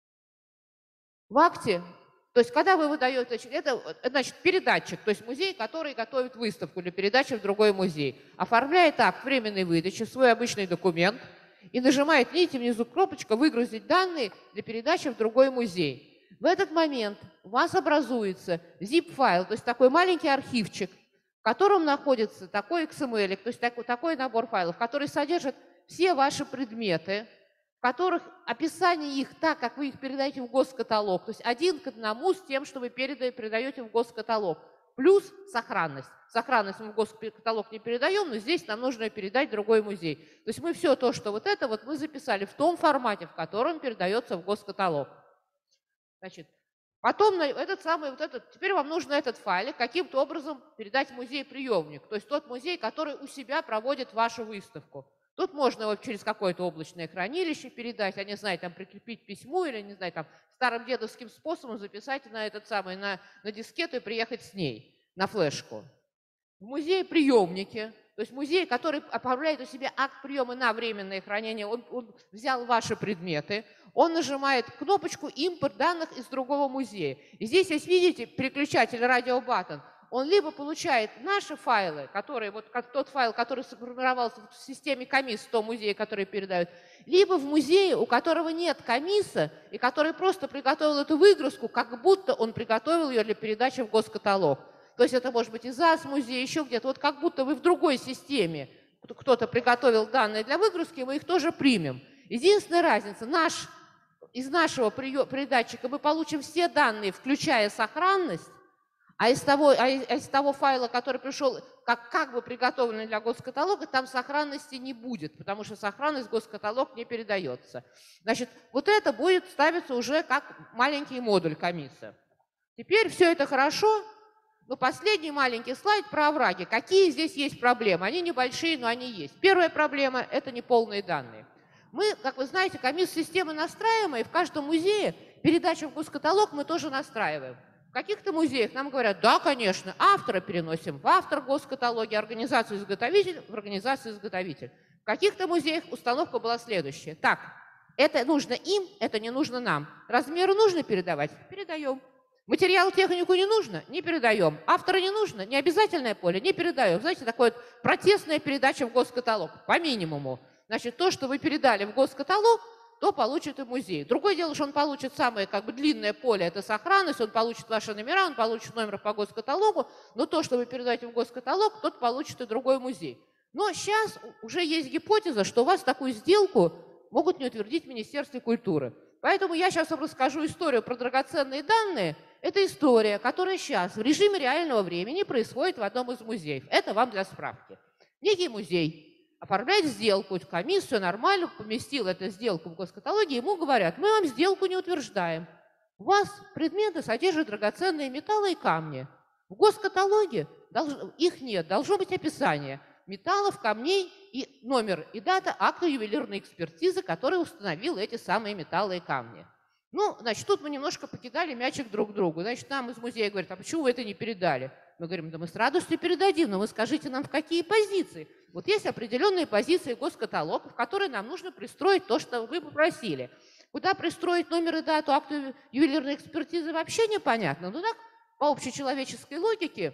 В акте, то есть когда вы выдаете, это значит передатчик, то есть музей, который готовит выставку для передачи в другой музей, оформляет акт временной выдачи, свой обычный документ, и нажимает, видите, внизу кнопочка «Выгрузить данные для передачи в другой музей». В этот момент у вас образуется zip-файл, то есть такой маленький архивчик, в котором находится такой икс эм эль, то есть такой, такой набор файлов, который содержит все ваши предметы, в которых описание их так, как вы их передаете в госкаталог, то есть один к одному с тем, что вы передаете в госкаталог, плюс сохранность. Сохранность мы в госкаталог не передаем, но здесь нам нужно ее передать в другой музей. То есть мы все то, что вот это вот мы записали в том формате, в котором передается в госкаталог. Значит, потом на этот самый вот этот, теперь вам нужно этот файлик каким-то образом передать в музей-приемник, то есть тот музей, который у себя проводит вашу выставку. Тут можно его через какое-то облачное хранилище передать, я не знаю, там прикрепить письмо или, не знаю, там старым дедовским способом записать на этот самый, на, на дискету и приехать с ней, на флешку. В музее-приемнике, то есть музей, который оформляет у себя акт приема на временное хранение, он, он взял ваши предметы, он нажимает кнопочку «Импорт данных из другого музея». И здесь, если видите, переключатель радиобаттон, он либо получает наши файлы, которые, вот как тот файл, который сформировался в системе комисс в том музее, который передают, либо в музее, у которого нет комисса, и который просто приготовил эту выгрузку, как будто он приготовил ее для передачи в госкаталог. То есть это может быть и ЗАС-музей, еще где-то. Вот как будто вы в другой системе, кто-то приготовил данные для выгрузки, мы их тоже примем. Единственная разница, наш, из нашего передатчика мы получим все данные, включая сохранность, а из того, а из того файла, который пришел как, как бы приготовленный для госкаталога, там сохранности не будет, потому что сохранность в госкаталог не передается. Значит, вот это будет ставиться уже как маленький модуль комисса. Теперь все это хорошо. Ну, последний маленький слайд про овраги. Какие здесь есть проблемы? Они небольшие, но они есть. Первая проблема – это неполные данные. Мы, как вы знаете, комисс-системы настраиваем, и в каждом музее передачу в госкаталог мы тоже настраиваем. В каких-то музеях нам говорят, да, конечно, автора переносим в автор госкаталоги, организацию-изготовитель в организацию-изготовитель. В каких-то музеях установка была следующая. Так, это нужно им, это не нужно нам. Размеры нужно передавать? Передаем. Материал, технику не нужно? Не передаем. Автора не нужно? Не обязательное поле? Не передаем. Знаете, такая вот протестная передача в госкаталог, по минимуму. Значит, то, что вы передали в госкаталог, то получит и музей. Другое дело, что он получит самое как бы длинное поле, это сохранность, он получит ваши номера, он получит номер по госкаталогу, но то, что вы передаете в госкаталог, тот получит и другой музей. Но сейчас уже есть гипотеза, что у вас такую сделку могут не утвердить в Министерстве культуры. Поэтому я сейчас вам расскажу историю про драгоценные данные. Это история, которая сейчас в режиме реального времени происходит в одном из музеев. Это вам для справки. Некий музей оформляет сделку, комиссию нормально, поместил эту сделку в госкаталоге, ему говорят, мы вам сделку не утверждаем. У вас предметы содержат драгоценные металлы и камни. В госкаталоге долж... их нет, должно быть описание металлов, камней и номер и дата акта ювелирной экспертизы, который установил эти самые металлы и камни. Ну, значит, тут мы немножко покидали мячик друг другу. Значит, нам из музея говорят, а почему вы это не передали? Мы говорим, да мы с радостью передадим, но вы скажите нам, в какие позиции. Вот есть определенные позиции госкаталога, в которые нам нужно пристроить то, что вы попросили. Куда пристроить номер и дату акта ювелирной экспертизы, вообще непонятно. Ну так, по общечеловеческой логике,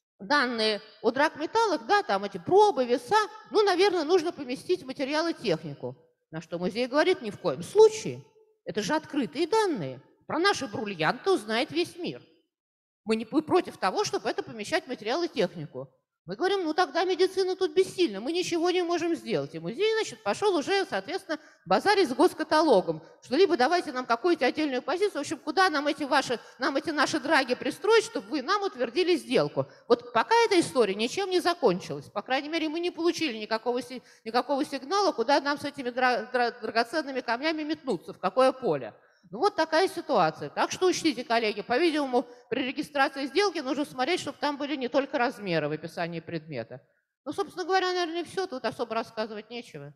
данные о драгметаллах, да, там эти пробы, веса, ну, наверное, нужно поместить в материалы технику. На что музей говорит, ни в коем случае. Это же открытые данные. Про наши бриллианты узнает весь мир. Мы не мы против того, чтобы это помещать в материалы технику. Мы говорим, ну тогда медицина тут бессильна, мы ничего не можем сделать. И музей, значит, пошел уже, соответственно, базарить с госкаталогом, что либо давайте нам какую-то отдельную позицию, в общем, куда нам эти ваши, нам эти наши драги пристроить, чтобы вы нам утвердили сделку. Вот пока эта история ничем не закончилась, по крайней мере, мы не получили никакого, никакого сигнала, куда нам с этими дра дра драгоценными камнями метнуться, в какое поле. Ну вот такая ситуация. Так что учтите, коллеги, по-видимому, при регистрации сделки нужно смотреть, чтобы там были не только размеры в описании предмета. Ну, собственно говоря, наверное, все. Тут особо рассказывать нечего.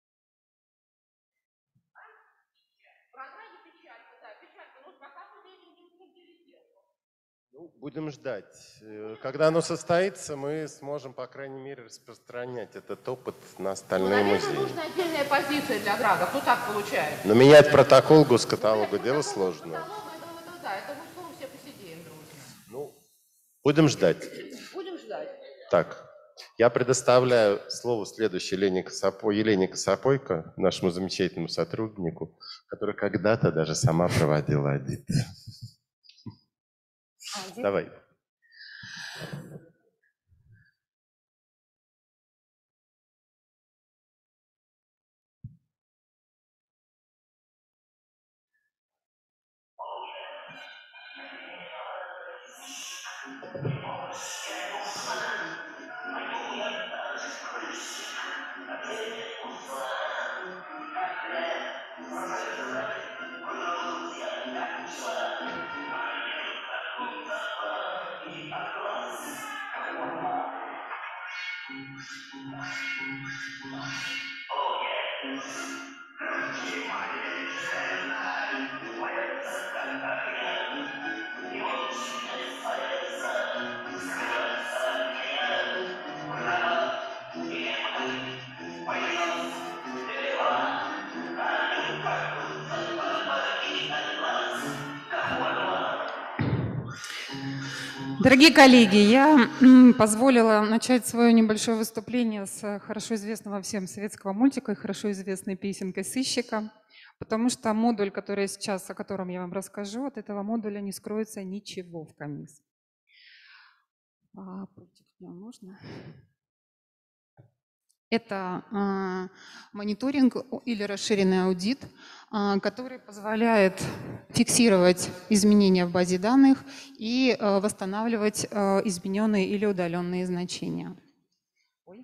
Ну, будем ждать. Когда оно состоится, мы сможем, по крайней мере, распространять этот опыт на остальные ну, музеи. Нужна отдельная позиция для драгов. Ну так получается. Но менять протокол госкаталога – дело сложное. Да, это мы снова все посидеем дружно. Ну, будем ждать. Будем ждать. Так, я предоставляю слово следующей Елене Косопой, Елене Косопойко, нашему замечательному сотруднику, который когда-то даже сама проводила аудит. Аудит? Давай. Дорогие коллеги, я позволила начать свое небольшое выступление с хорошо известного всем советского мультика и хорошо известной песенкой «Сыщика», потому что модуль, который сейчас, о котором я вам расскажу, от этого модуля не скроется ничего в КАМИС. А, можно? Это э, мониторинг или расширенный аудит, э, который позволяет фиксировать изменения в базе данных и э, восстанавливать э, измененные или удаленные значения. Ой.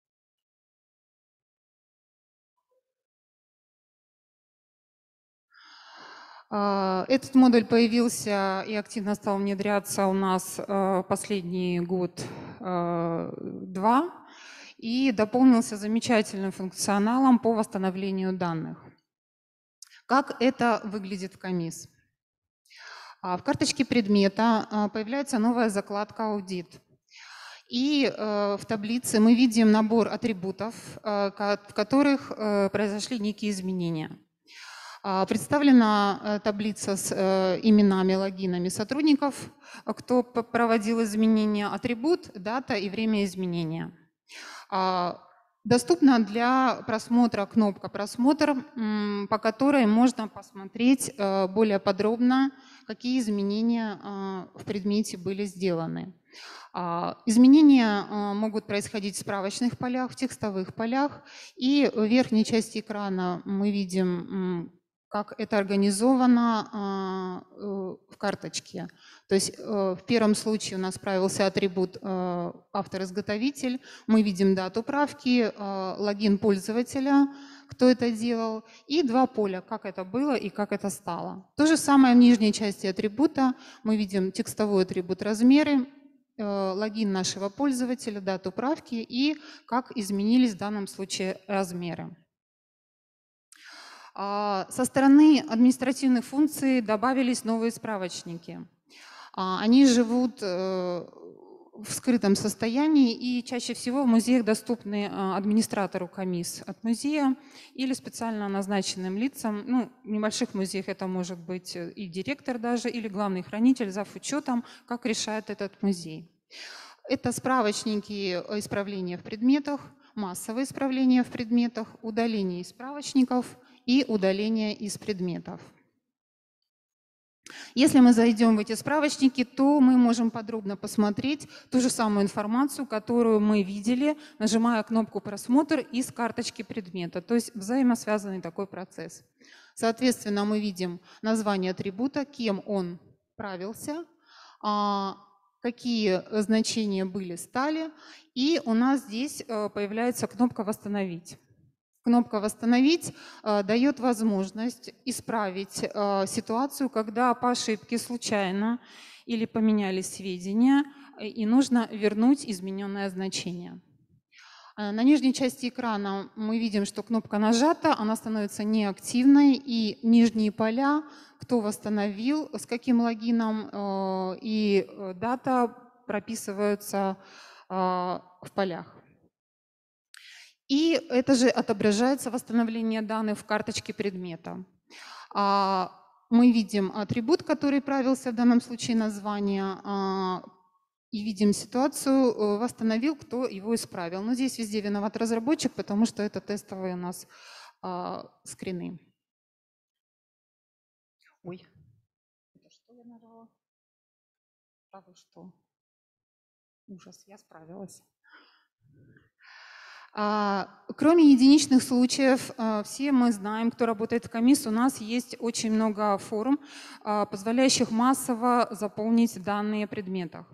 Э, этот модуль появился и активно стал внедряться у нас э, последний год-два. Э, и дополнился замечательным функционалом по восстановлению данных. Как это выглядит в КАМИС? В карточке предмета появляется новая закладка «Аудит». И в таблице мы видим набор атрибутов, в которых произошли некие изменения. Представлена таблица с именами, логинами сотрудников, кто проводил изменения, атрибут, дата и время изменения. Доступна для просмотра кнопка «Просмотр», по которой можно посмотреть более подробно, какие изменения в предмете были сделаны. Изменения могут происходить в справочных полях, в текстовых полях. И в верхней части экрана мы видим, как это организовано в карточке. То есть в первом случае у нас правился атрибут автор-изготовитель. Мы видим дату правки, логин пользователя, кто это делал, и два поля, как это было и как это стало. То же самое в нижней части атрибута. Мы видим текстовой атрибут размеры, логин нашего пользователя, дату правки и как изменились в данном случае размеры. Со стороны административных функций добавились новые справочники. Они живут в скрытом состоянии и чаще всего в музеях доступны администратору КАМИС от музея или специально назначенным лицам. Ну, в небольших музеях это может быть и директор даже, или главный хранитель, завучетом, как решает этот музей. Это справочники исправления в предметах, массовые исправления в предметах, удаление из справочников и удаление из предметов. Если мы зайдем в эти справочники, то мы можем подробно посмотреть ту же самую информацию, которую мы видели, нажимая кнопку «Просмотр» из карточки предмета, то есть взаимосвязанный такой процесс. Соответственно, мы видим название атрибута, кем он правился, какие значения были, стали, и у нас здесь появляется кнопка «Восстановить». Кнопка «Восстановить» э, дает возможность исправить э, ситуацию, когда по ошибке случайно или поменялись сведения, и нужно вернуть измененное значение. Э, на нижней части экрана мы видим, что кнопка нажата, она становится неактивной, и нижние поля, кто восстановил, с каким логином э, и дата прописываются э, в полях. И это же отображается восстановление данных в карточке предмета. Мы видим атрибут, который правился, в данном случае название, и видим ситуацию, восстановил, кто его исправил. Но здесь везде виноват разработчик, потому что это тестовые у нас скрины. Ой, это что я нажала? А вы что? Ужас, я справилась. Кроме единичных случаев, все мы знаем, кто работает в комиссии, у нас есть очень много форм, позволяющих массово заполнить данные о предметах.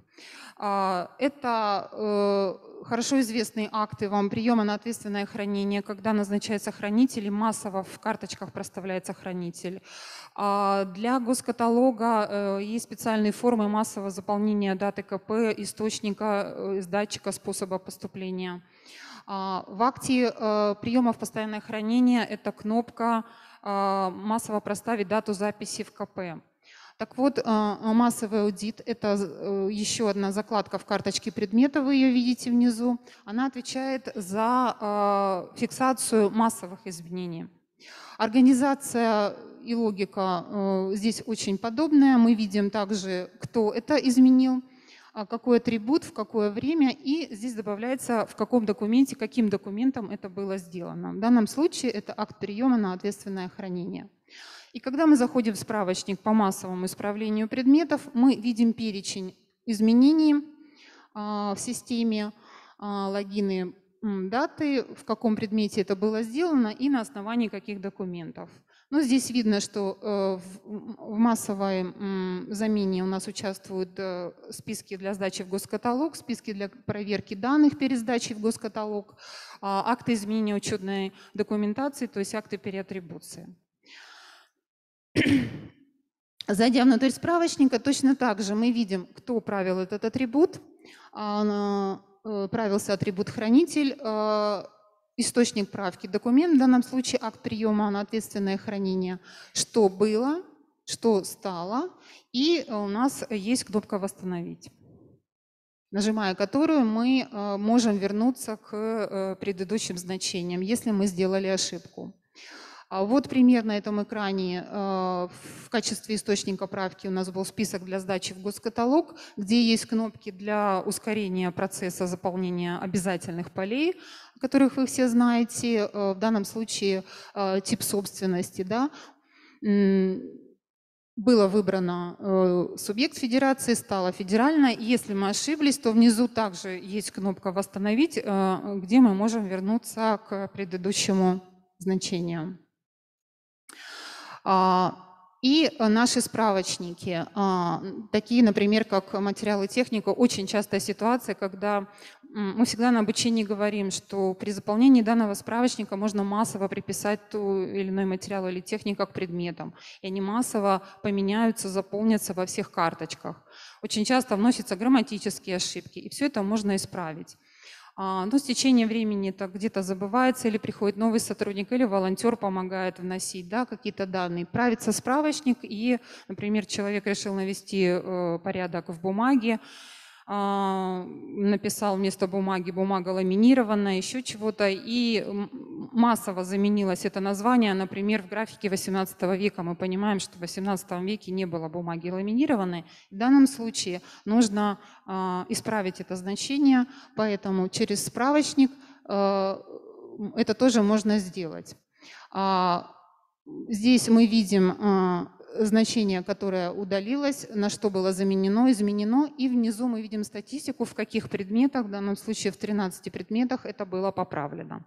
Это хорошо известные акты вам приема на ответственное хранение, когда назначается хранитель и массово в карточках проставляется хранитель. Для госкаталога есть специальные формы массового заполнения даты КП, источника, датчика, способа поступления. В акте приема в постоянное хранение эта кнопка «Массово проставить дату записи в КП». Так вот, массовый аудит – это еще одна закладка в карточке предмета, вы ее видите внизу. Она отвечает за фиксацию массовых изменений. Организация и логика здесь очень подобная. Мы видим также, кто это изменил, какой атрибут, в какое время, и здесь добавляется, в каком документе, каким документом это было сделано. В данном случае это акт приема на ответственное хранение. И когда мы заходим в справочник по массовому исправлению предметов, мы видим перечень изменений в системе, логины, даты, в каком предмете это было сделано и на основании каких документов. Но здесь видно, что в массовой замене у нас участвуют списки для сдачи в госкаталог, списки для проверки данных перед сдачей в госкаталог, акты изменения учетной документации, то есть акты переатрибуции. Зайдя внутрь справочника, точно так же мы видим, кто правил этот атрибут. Правился атрибут хранитель, источник правки, документ, в данном случае акт приема на ответственное хранение, что было, что стало, и у нас есть кнопка «Восстановить», нажимая которую мы можем вернуться к предыдущим значениям, если мы сделали ошибку. Вот пример на этом экране. В качестве источника правки у нас был список для сдачи в госкаталог, где есть кнопки для ускорения процесса заполнения обязательных полей, которых вы все знаете. В данном случае тип собственности. Да? Было выбрано субъект федерации, стало федерально. Если мы ошиблись, то внизу также есть кнопка «Восстановить», где мы можем вернуться к предыдущему значению. И наши справочники, такие, например, как материалы техника, очень частая ситуация, когда мы всегда на обучении говорим, что при заполнении данного справочника можно массово приписать ту или иной материал или технику к предметам, и они массово поменяются, заполнятся во всех карточках. Очень часто вносятся грамматические ошибки, и все это можно исправить. Но с течением времени это где-то забывается, или приходит новый сотрудник, или волонтер помогает вносить, да, какие-то данные. Правится справочник, и, например, человек решил навести порядок в бумаге, написал вместо бумаги бумага ламинированная, еще чего-то, и массово заменилось это название. Например, в графике восемнадцатого века мы понимаем, что в восемнадцатом веке не было бумаги ламинированной. В данном случае нужно исправить это значение, поэтому через справочник это тоже можно сделать. Здесь мы видим значение, которое удалилось, на что было заменено, изменено. И внизу мы видим статистику, в каких предметах, в данном случае в тринадцати предметах, это было поправлено.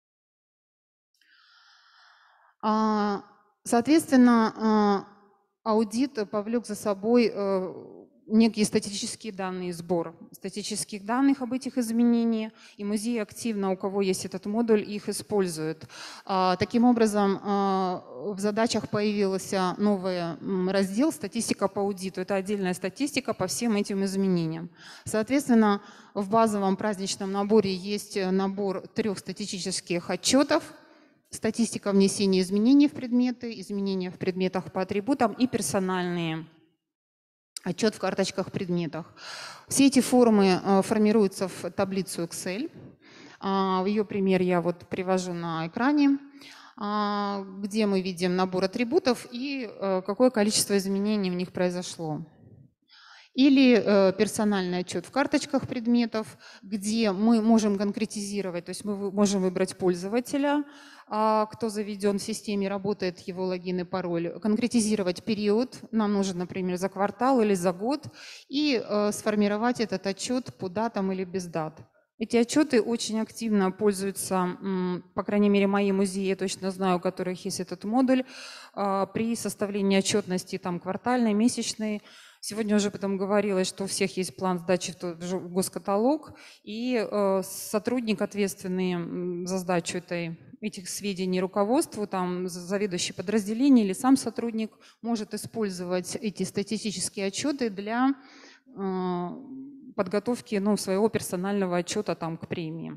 Соответственно, аудит повлек за собой некие статистические данные, сбор статистических данных об этих изменениях, и музей активно, у кого есть этот модуль, их использует. Таким образом, в задачах появился новый раздел «Статистика по аудиту». Это отдельная статистика по всем этим изменениям. Соответственно, в базовом праздничном наборе есть набор трех статистических отчетов: статистика внесения изменений в предметы, изменения в предметах по атрибутам и персональные. Отчет в карточках предметах. Все эти формы формируются в таблицу Excel. Ее пример я вот привожу на экране, где мы видим набор атрибутов и какое количество изменений в них произошло. Или персональный отчет в карточках предметов, где мы можем конкретизировать, то есть мы можем выбрать пользователя, кто заведен в системе, работает его логин и пароль, конкретизировать период, нам нужен, например, за квартал или за год, и сформировать этот отчет по датам или без дат. Эти отчеты очень активно пользуются, по крайней мере, мои музеи, я точно знаю, у которых есть этот модуль, при составлении отчетности там, квартальной, месячной. Сегодня уже потом говорилось, что у всех есть план сдачи в госкаталог, и сотрудник, ответственный за сдачу этой, этих сведений руководству, там, заведующий подразделение или сам сотрудник, может использовать эти статистические отчеты для подготовки ну, своего персонального отчета там, к премии.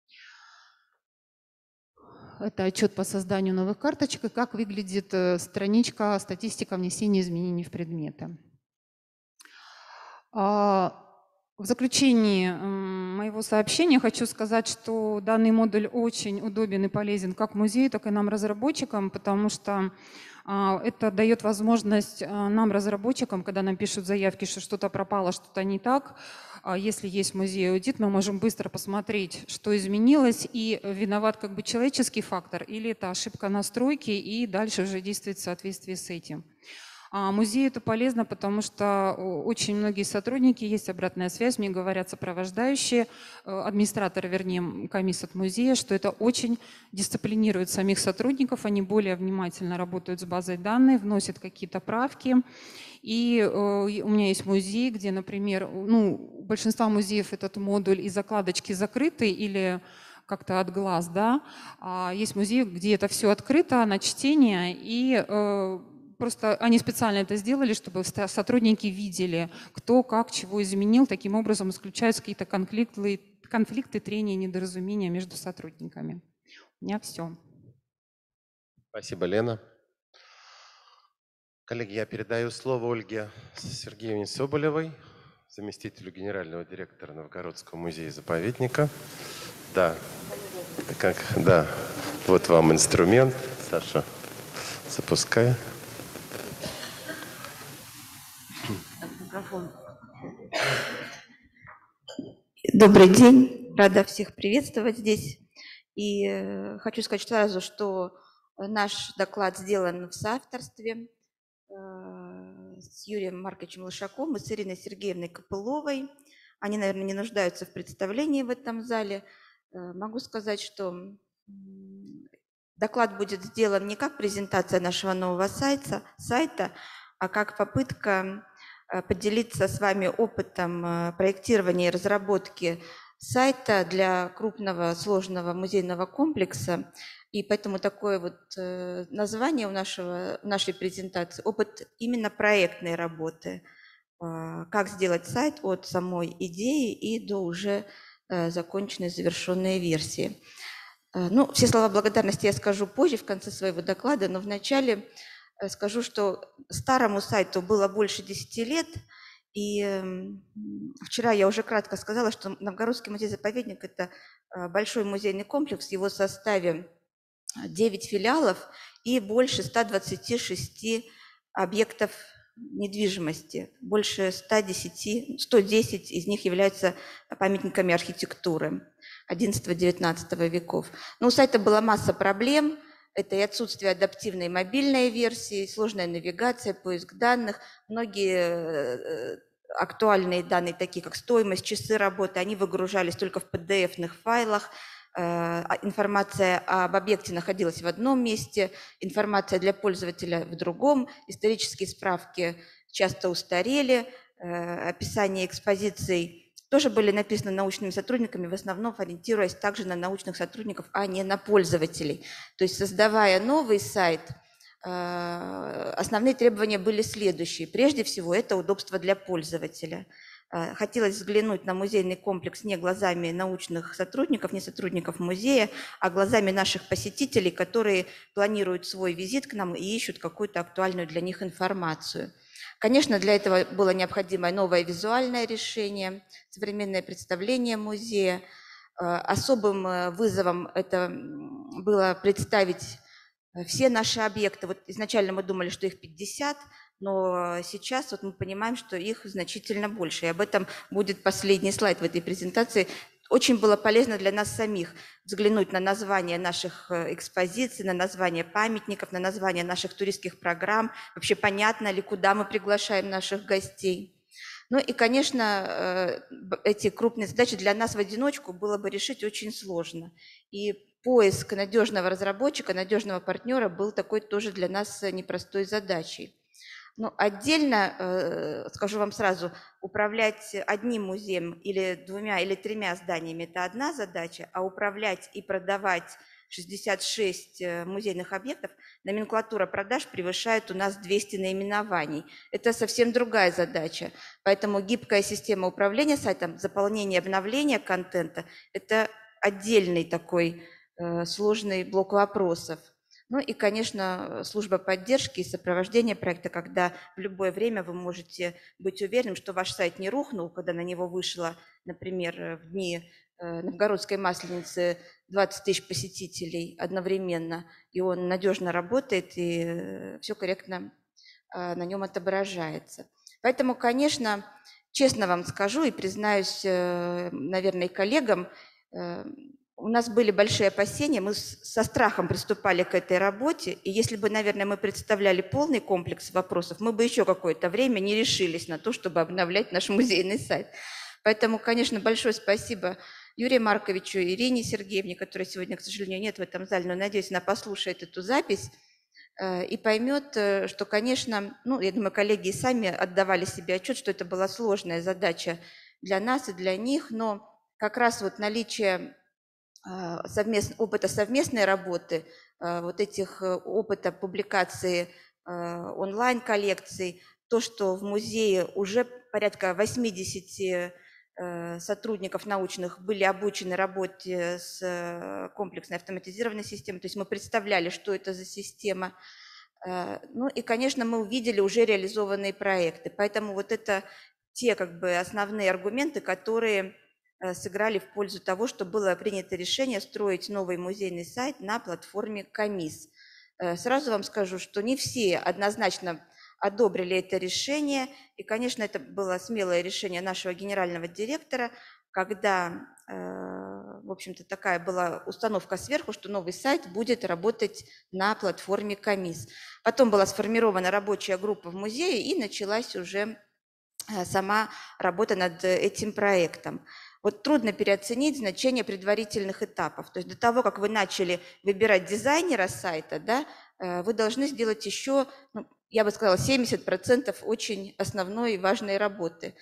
Это отчет по созданию новых карточек и как выглядит страничка «Статистика внесения изменений в предметы». В заключении моего сообщения хочу сказать, что данный модуль очень удобен и полезен как музею, так и нам, разработчикам, потому что это дает возможность нам, разработчикам, когда нам пишут заявки, что что-то пропало, что-то не так, если есть музей аудит, мы можем быстро посмотреть, что изменилось, и виноват как бы человеческий фактор, или это ошибка настройки, и дальше уже действовать в соответствии с этим. А музею это полезно, потому что очень многие сотрудники, есть обратная связь, мне говорят сопровождающие, администраторы, вернее, комиссии от музея, что это очень дисциплинирует самих сотрудников, они более внимательно работают с базой данных, вносят какие-то правки. И у меня есть музей, где, например, ну, у большинства музеев этот модуль и закладочки закрыты или как-то от глаз, да. А есть музеи, где это все открыто на чтение, и просто они специально это сделали, чтобы сотрудники видели, кто, как, чего изменил. Таким образом исключаются какие-то конфликты, конфликты, трения, недоразумения между сотрудниками. У меня все. Спасибо, Лена. Коллеги, я передаю слово Ольге Сергеевне Соболевой, заместителю генерального директора Новгородского музея-заповедника. Да, как, да, вот вам инструмент. Саша, запускай. Добрый день, рада всех приветствовать здесь. И э, хочу сказать сразу, что наш доклад сделан в соавторстве э, с Юрием Марковичем Лошаком и с Ириной Сергеевной Копыловой. Они, наверное, не нуждаются в представлении в этом зале. Э, могу сказать, что э, доклад будет сделан не как презентация нашего нового сайта, сайта а как попытка поделиться с вами опытом проектирования и разработки сайта для крупного сложного музейного комплекса. И поэтому такое вот название у нашего, нашей презентации – опыт именно проектной работы. Как сделать сайт от самой идеи и до уже законченной, завершенной версии. Ну, все слова благодарности я скажу позже, в конце своего доклада, но вначале скажу, что старому сайту было больше десяти лет, и вчера я уже кратко сказала, что Новгородский музей-заповедник – это большой музейный комплекс, в его составе девять филиалов и больше ста двадцати шести объектов недвижимости. Больше ста десяти, ста десяти из них являются памятниками архитектуры одиннадцатого-девятнадцатого веков. Но у сайта была масса проблем. Это и отсутствие адаптивной мобильной версии, сложная навигация, поиск данных. Многие актуальные данные, такие как стоимость, часы работы, они выгружались только в пи ди эф-ных файлах. Информация об объекте находилась в одном месте, информация для пользователя в другом, исторические справки часто устарели, описание экспозиций тоже были написаны научными сотрудниками, в основном ориентируясь также на научных сотрудников, а не на пользователей. То есть, создавая новый сайт, основные требования были следующие. Прежде всего, это удобство для пользователя. Хотелось взглянуть на музейный комплекс не глазами научных сотрудников, не сотрудников музея, а глазами наших посетителей, которые планируют свой визит к нам и ищут какую-то актуальную для них информацию. Конечно, для этого было необходимо новое визуальное решение, современное представление музея. Особым вызовом это было представить все наши объекты. Вот изначально мы думали, что их пятьдесят, но сейчас вот мы понимаем, что их значительно больше. И об этом будет последний слайд в этой презентации. Очень было полезно для нас самих взглянуть на названия наших экспозиций, на названия памятников, на названия наших туристских программ. Вообще понятно ли, куда мы приглашаем наших гостей. Ну и, конечно, эти крупные задачи для нас в одиночку было бы решить очень сложно. И поиск надежного разработчика, надежного партнера был такой тоже для нас непростой задачей. Ну, отдельно, э, скажу вам сразу, управлять одним музеем или двумя или тремя зданиями – это одна задача, а управлять и продавать шестьдесят шесть музейных объектов, номенклатура продаж превышает у нас двести наименований. Это совсем другая задача. Поэтому гибкая система управления сайтом, заполнение, обновление контента – это отдельный такой э, сложный блок вопросов. Ну и, конечно, служба поддержки и сопровождения проекта, когда в любое время вы можете быть уверенным, что ваш сайт не рухнул, когда на него вышло, например, в дни Новгородской Масленицы двадцать тысяч посетителей одновременно, и он надежно работает, и все корректно на нем отображается. Поэтому, конечно, честно вам скажу и признаюсь, наверное, и коллегам, у нас были большие опасения, мы со страхом приступали к этой работе, и если бы, наверное, мы представляли полный комплекс вопросов, мы бы еще какое-то время не решились на то, чтобы обновлять наш музейный сайт. Поэтому, конечно, большое спасибо Юрию Марковичу и Ирине Сергеевне, которой сегодня, к сожалению, нет в этом зале, но, надеюсь, она послушает эту запись и поймет, что, конечно, ну, я думаю, коллеги и сами отдавали себе отчет, что это была сложная задача для нас и для них, но как раз вот наличие совмест... опыта совместной работы, вот этих опыта публикации онлайн-коллекций, то, что в музее уже порядка восьмидесяти сотрудников научных были обучены работе с комплексной автоматизированной системой, то есть мы представляли, что это за система. Ну и, конечно, мы увидели уже реализованные проекты, поэтому вот это те как бы основные аргументы, которые сыграли в пользу того, что было принято решение строить новый музейный сайт на платформе Камис. Сразу вам скажу, что не все однозначно одобрили это решение, и, конечно, это было смелое решение нашего генерального директора, когда, в общем-то, такая была установка сверху, что новый сайт будет работать на платформе Камис. Потом была сформирована рабочая группа в музее, и началась уже сама работа над этим проектом. Вот трудно переоценить значение предварительных этапов. То есть до того, как вы начали выбирать дизайнера сайта, да, вы должны сделать еще, ну, я бы сказала, семьдесят процентов очень основной и важной работы.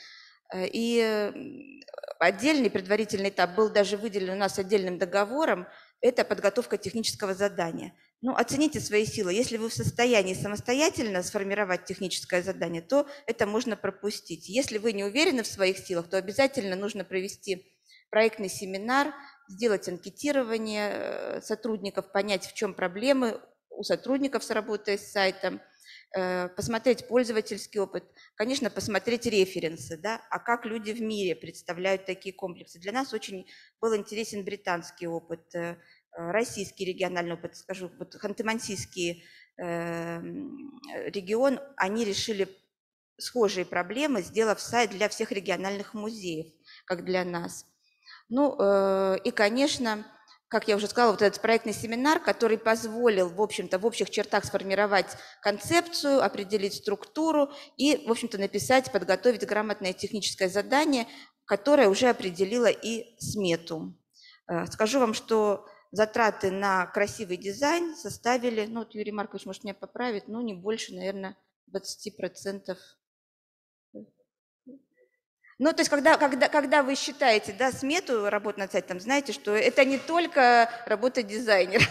И отдельный предварительный этап был даже выделен у нас отдельным договором, это подготовка технического задания. Ну, оцените свои силы. Если вы в состоянии самостоятельно сформировать техническое задание, то это можно пропустить. Если вы не уверены в своих силах, то обязательно нужно провести проектный семинар, сделать анкетирование сотрудников, понять, в чем проблемы у сотрудников с работой с сайтом, посмотреть пользовательский опыт, конечно, посмотреть референсы, да, а как люди в мире представляют такие комплексы. Для нас очень был интересен британский опыт, российский региональный опыт, скажу, вот Ханты-Мансийский э, регион, они решили схожие проблемы, сделав сайт для всех региональных музеев, как для нас. Ну э, и, конечно, как я уже сказала, вот этот проектный семинар, который позволил, в общем-то, в общих чертах сформировать концепцию, определить структуру и, в общем-то, написать, подготовить грамотное техническое задание, которое уже определило и смету. Скажу вам, что затраты на красивый дизайн составили, ну, вот Юрий Маркович может меня поправить, ну, не больше, наверное, двадцати процентов. Ну, то есть, когда, когда, когда вы считаете, да, смету работ над сайтом, знаете, что это не только работа дизайнера,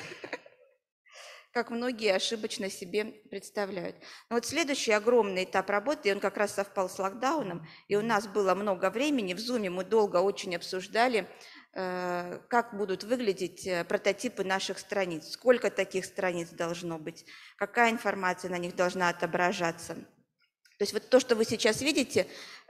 как многие ошибочно себе представляют. Но вот следующий огромный этап работы, и он как раз совпал с локдауном, и у нас было много времени, в Zoom мы долго очень обсуждали, э, как будут выглядеть прототипы наших страниц, сколько таких страниц должно быть, какая информация на них должна отображаться. То есть вот то, что вы сейчас видите,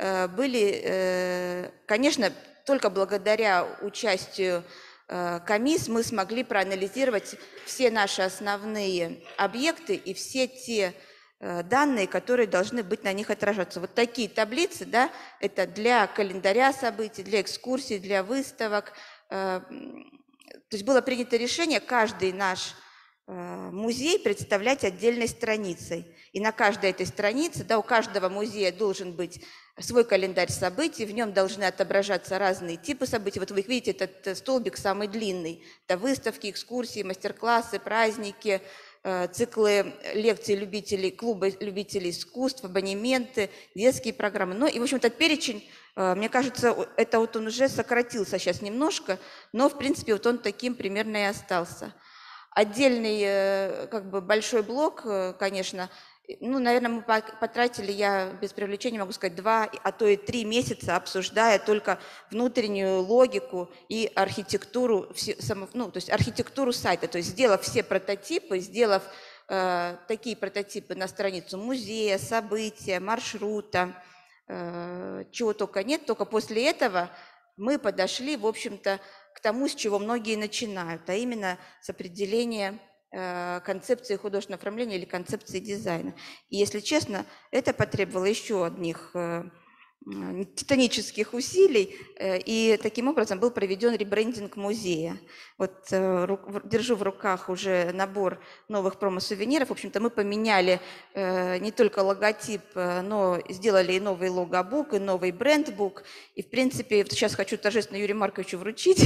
были, конечно, только благодаря участию комисс мы смогли проанализировать все наши основные объекты и все те данные, которые должны быть на них отражаться. Вот такие таблицы, да, это для календаря событий, для экскурсий, для выставок. То есть было принято решение каждый наш музей представлять отдельной страницей. И на каждой этой странице, да, у каждого музея должен быть свой календарь событий, в нем должны отображаться разные типы событий. Вот вы видите, этот столбик самый длинный. Это выставки, экскурсии, мастер-классы, праздники, циклы лекций любителей, клуба любителей искусств, абонементы, детские программы. Ну и, в общем, этот перечень, мне кажется, это вот он уже сократился сейчас немножко, но, в принципе, вот он таким примерно и остался. Отдельный, как бы, большой блок, конечно, ну, наверное, мы потратили, я без привлечения могу сказать, два, а то и три месяца, обсуждая только внутреннюю логику и архитектуру, ну, то есть архитектуру сайта, то есть сделав все прототипы, сделав э, такие прототипы на страницу музея, события, маршрута, э, чего только нет, только после этого мы подошли, в общем-то, к тому, с чего многие начинают, а именно с определения э, концепции художественного оформления или концепции дизайна. И, если честно, это потребовало еще одних э, титанических усилий, э, и таким образом был проведен ребрендинг музея. Вот э, ру, держу в руках уже набор новых промо-сувениров. В общем-то, мы поменяли э, не только логотип, э, но сделали и новый логобук, и новый брендбук. И, в принципе, сейчас хочу торжественно Юрию Марковичу вручить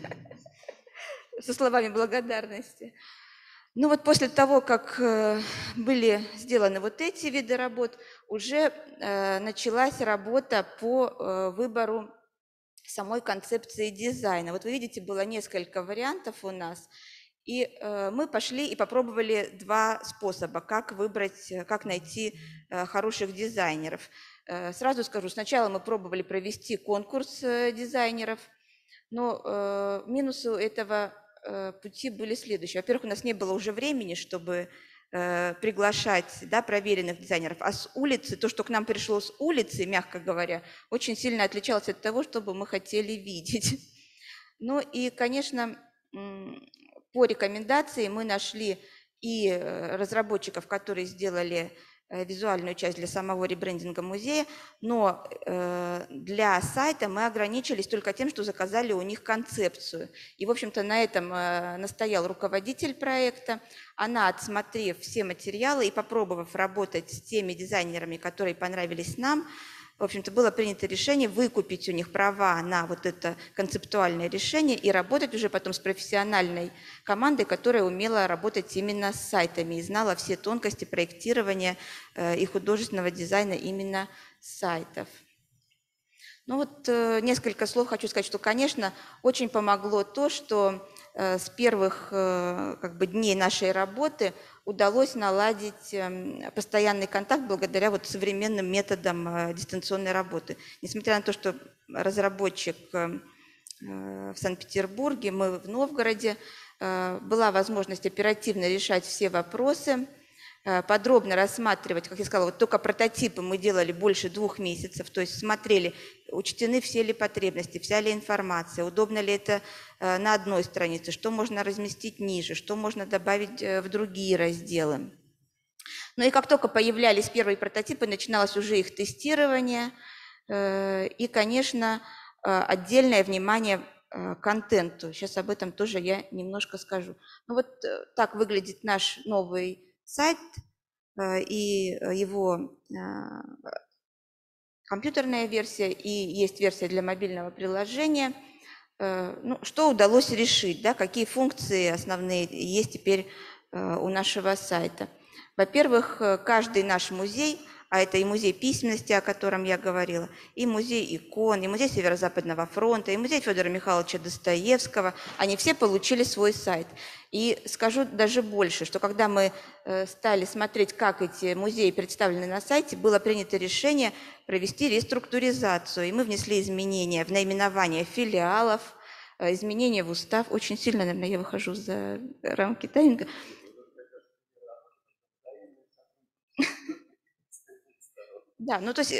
со словами благодарности. Ну вот после того, как э, были сделаны вот эти виды работ, уже э, началась работа по э, выбору самой концепции дизайна. Вот вы видите, было несколько вариантов у нас, и э, мы пошли и попробовали два способа, как выбрать, как найти э, хороших дизайнеров. Э, сразу скажу, сначала мы пробовали провести конкурс э, дизайнеров, но э, минусы этого пути были следующие. Во-первых, у нас не было уже времени, чтобы э, приглашать, да, проверенных дизайнеров, а с улицы, то, что к нам пришло с улицы, мягко говоря, очень сильно отличалось от того, что бы мы хотели видеть. Ну и, конечно, по рекомендации мы нашли и разработчиков, которые сделали визуальную часть для самого ребрендинга музея, но э, для сайта мы ограничились только тем, что заказали у них концепцию. И, в общем-то, на этом э, настоял руководитель проекта. Она, отсмотрев все материалы и попробовав работать с теми дизайнерами, которые понравились нам, в общем-то, было принято решение выкупить у них права на вот это концептуальное решение и работать уже потом с профессиональной командой, которая умела работать именно с сайтами и знала все тонкости проектирования э, и художественного дизайна именно сайтов. Ну вот э, несколько слов хочу сказать, что, конечно, очень помогло то, что э, с первых э, как бы дней нашей работы удалось наладить э, постоянный контакт благодаря вот современным методам э, дистанционной работы. Несмотря на то, что разработчик э, в Санкт-Петербурге, мы в Новгороде, э, была возможность оперативно решать все вопросы, подробно рассматривать, как я сказала, вот только прототипы мы делали больше двух месяцев, то есть смотрели, учтены все ли потребности, вся ли информация, удобно ли это на одной странице, что можно разместить ниже, что можно добавить в другие разделы. Ну и как только появлялись первые прототипы, начиналось уже их тестирование, и, конечно, отдельное внимание контенту. Сейчас об этом тоже я немножко скажу. Ну вот так выглядит наш новый сайт и его компьютерная версия, и есть версия для мобильного приложения. Ну, что удалось решить, да, какие функции основные есть теперь у нашего сайта. Во-первых, каждый наш музей, а это и музей письменности, о котором я говорила, и музей икон, и музей Северо-Западного фронта, и музей Федора Михайловича Достоевского, они все получили свой сайт. И скажу даже больше, что когда мы стали смотреть, как эти музеи представлены на сайте, было принято решение провести реструктуризацию, и мы внесли изменения в наименование филиалов, изменения в устав. Очень сильно, наверное, я выхожу за рамки тайминга. Да, ну то есть,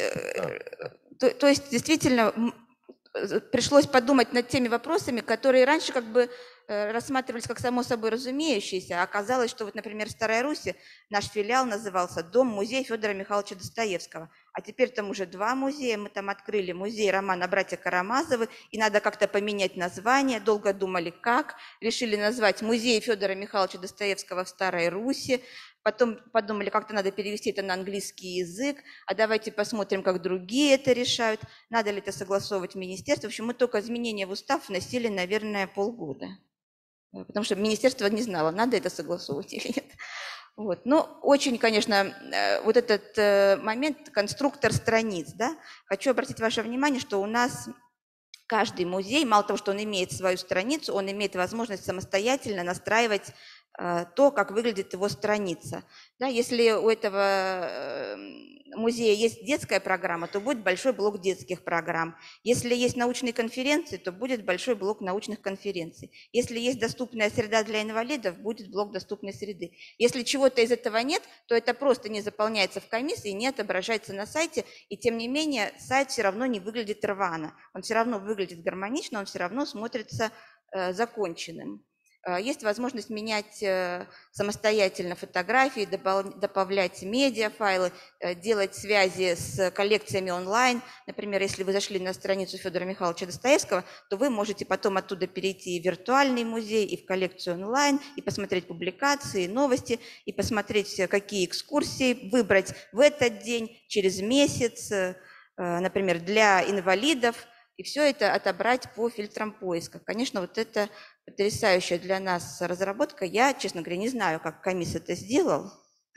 то, то есть действительно пришлось подумать над теми вопросами, которые раньше как бы рассматривались как само собой разумеющиеся, а оказалось, что вот, например, в Старой Руси наш филиал назывался Дом-музей Федора Михайловича Достоевского, а теперь там уже два музея, мы там открыли музей романа «Братья Карамазовы», и надо как-то поменять название, долго думали как, решили назвать музей Федора Михайловича Достоевского в Старой Руси, потом подумали, как-то надо перевести это на английский язык, а давайте посмотрим, как другие это решают, надо ли это согласовывать в министерстве. В общем, мы только изменения в устав вносили, наверное, полгода, потому что министерство не знало, надо это согласовывать или нет. Вот. Но очень, конечно, вот этот момент, конструктор страниц, да, хочу обратить ваше внимание, что у нас каждый музей, мало того, что он имеет свою страницу, он имеет возможность самостоятельно настраивать то, как выглядит его страница. Да, если у этого музея есть детская программа, то будет большой блок детских программ. Если есть научные конференции, то будет большой блок научных конференций. Если есть доступная среда для инвалидов, будет блок доступной среды. Если чего-то из этого нет, то это просто не заполняется в комиссии, не отображается на сайте, и тем не менее сайт все равно не выглядит рвано. Он все равно выглядит гармонично, он все равно смотрится э, законченным. Есть возможность менять самостоятельно фотографии, добавлять медиафайлы, делать связи с коллекциями онлайн. Например, если вы зашли на страницу Федора Михайловича Достоевского, то вы можете потом оттуда перейти в виртуальный музей, и в коллекцию онлайн, и посмотреть публикации, новости, и посмотреть, какие экскурсии выбрать в этот день, через месяц, например, для инвалидов. И все это отобрать по фильтрам поиска. Конечно, вот это потрясающая для нас разработка. Я, честно говоря, не знаю, как комисс это сделал,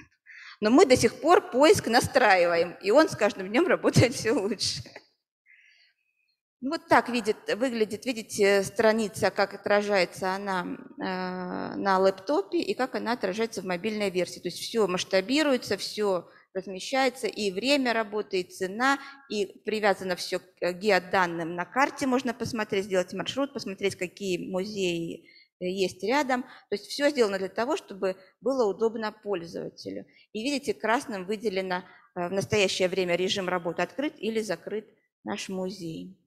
но мы до сих пор поиск настраиваем, и он с каждым днем работает все лучше. Вот так видит, выглядит, видите, страница, как отражается она э, на лэптопе и как она отражается в мобильной версии. То есть все масштабируется, все размещается, и время работы, и цена, и привязано все к геоданным на карте, можно посмотреть, сделать маршрут, посмотреть, какие музеи есть рядом. То есть все сделано для того, чтобы было удобно пользователю. И видите, красным выделено в настоящее время режим работы открыт или закрыт наш музей.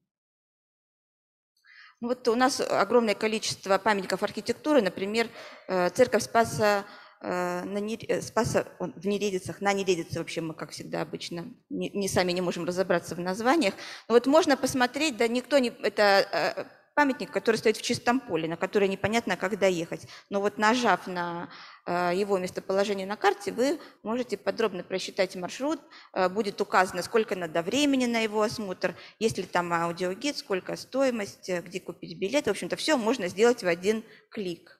Ну вот у нас огромное количество памятников архитектуры, например, церковь Спаса На Нер... Спаса в Нередицах, на Нередице вообще мы, как всегда, обычно не, не сами не можем разобраться в названиях. Но вот можно посмотреть, да никто не... Это памятник, который стоит в чистом поле, на который непонятно, как доехать. Но вот нажав на его местоположение на карте, вы можете подробно просчитать маршрут, будет указано, сколько надо времени на его осмотр, есть ли там аудиогид, сколько стоимость, где купить билеты. В общем-то, все можно сделать в один клик.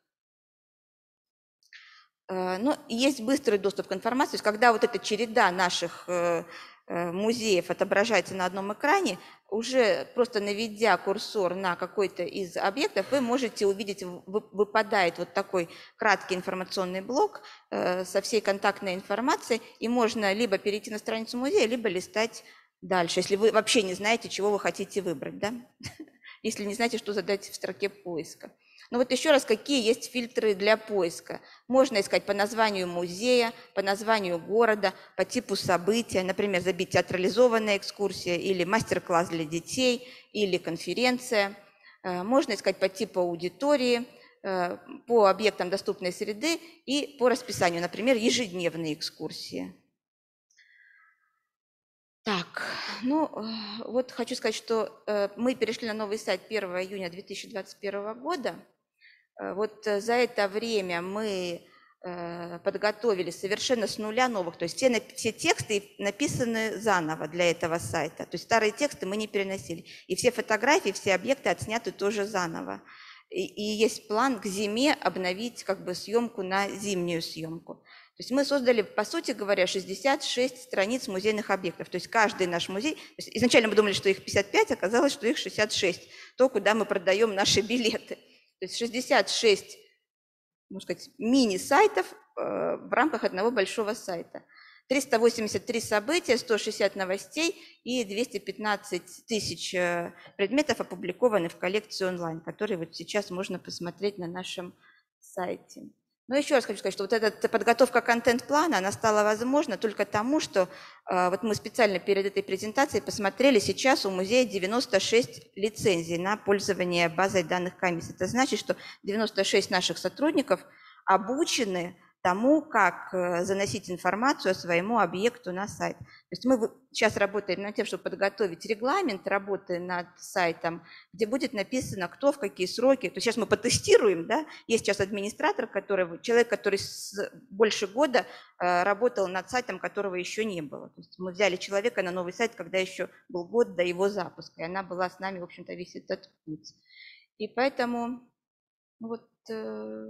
Ну, есть быстрый доступ к информации, то есть когда вот эта череда наших музеев отображается на одном экране, уже просто наведя курсор на какой-то из объектов, вы можете увидеть, выпадает вот такой краткий информационный блок со всей контактной информацией, и можно либо перейти на страницу музея, либо листать дальше, если вы вообще не знаете, чего вы хотите выбрать, да? Если не знаете, что задать в строке поиска. Ну вот еще раз, какие есть фильтры для поиска. Можно искать по названию музея, по названию города, по типу события. Например, забить театрализованная экскурсия или мастер-класс для детей, или конференция. Можно искать по типу аудитории, по объектам доступной среды и по расписанию, например, ежедневные экскурсии. Так, ну э, вот хочу сказать, что э, мы перешли на новый сайт первого июня две тысячи двадцать первого года. Э, вот э, за это время мы э, подготовили совершенно с нуля новых, то есть все, нап- все тексты написаны заново для этого сайта. То есть старые тексты мы не переносили. И все фотографии, все объекты отсняты тоже заново. И, и есть план к зиме обновить как бы съемку на зимнюю съемку. То есть мы создали, по сути говоря, шестьдесят шесть страниц музейных объектов. То есть каждый наш музей, то есть изначально мы думали, что их пятьдесят пять, оказалось, что их шестьдесят шесть, то, куда мы продаем наши билеты. То есть шестьдесят шесть, можно сказать, мини-сайтов э, в рамках одного большого сайта. триста восемьдесят три события, сто шестьдесят новостей и двести пятнадцать тысяч э, предметов опубликованы в коллекции онлайн, которые вот сейчас можно посмотреть на нашем сайте. Но еще раз хочу сказать, что вот эта подготовка контент-плана, она стала возможна только тому, что э, вот мы специально перед этой презентацией посмотрели, сейчас у музея девяносто шесть лицензий на пользование базой данных КАМИС. Это значит, что девяносто шесть наших сотрудников обучены тому, как э, заносить информацию о своему объекту на сайт. То есть мы сейчас работаем над тем, чтобы подготовить регламент работы над сайтом, где будет написано, кто в какие сроки. То есть сейчас мы потестируем, да, есть сейчас администратор, который, человек, который с, больше года э, работал над сайтом, которого еще не было. То есть мы взяли человека на новый сайт, когда еще был год до его запуска, и она была с нами, в общем-то, весь этот путь. И поэтому вот... Э,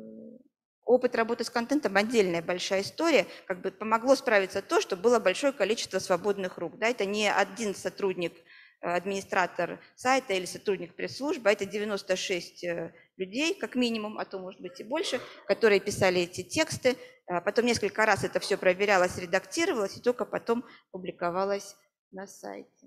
Опыт работы с контентом – отдельная большая история. Как бы помогло справиться то, что было большое количество свободных рук. Да? Это не один сотрудник, администратор сайта или сотрудник пресс-службы, а это девяносто шесть людей, как минимум, а то, может быть, и больше, которые писали эти тексты. Потом несколько раз это все проверялось, редактировалось, и только потом публиковалось на сайте.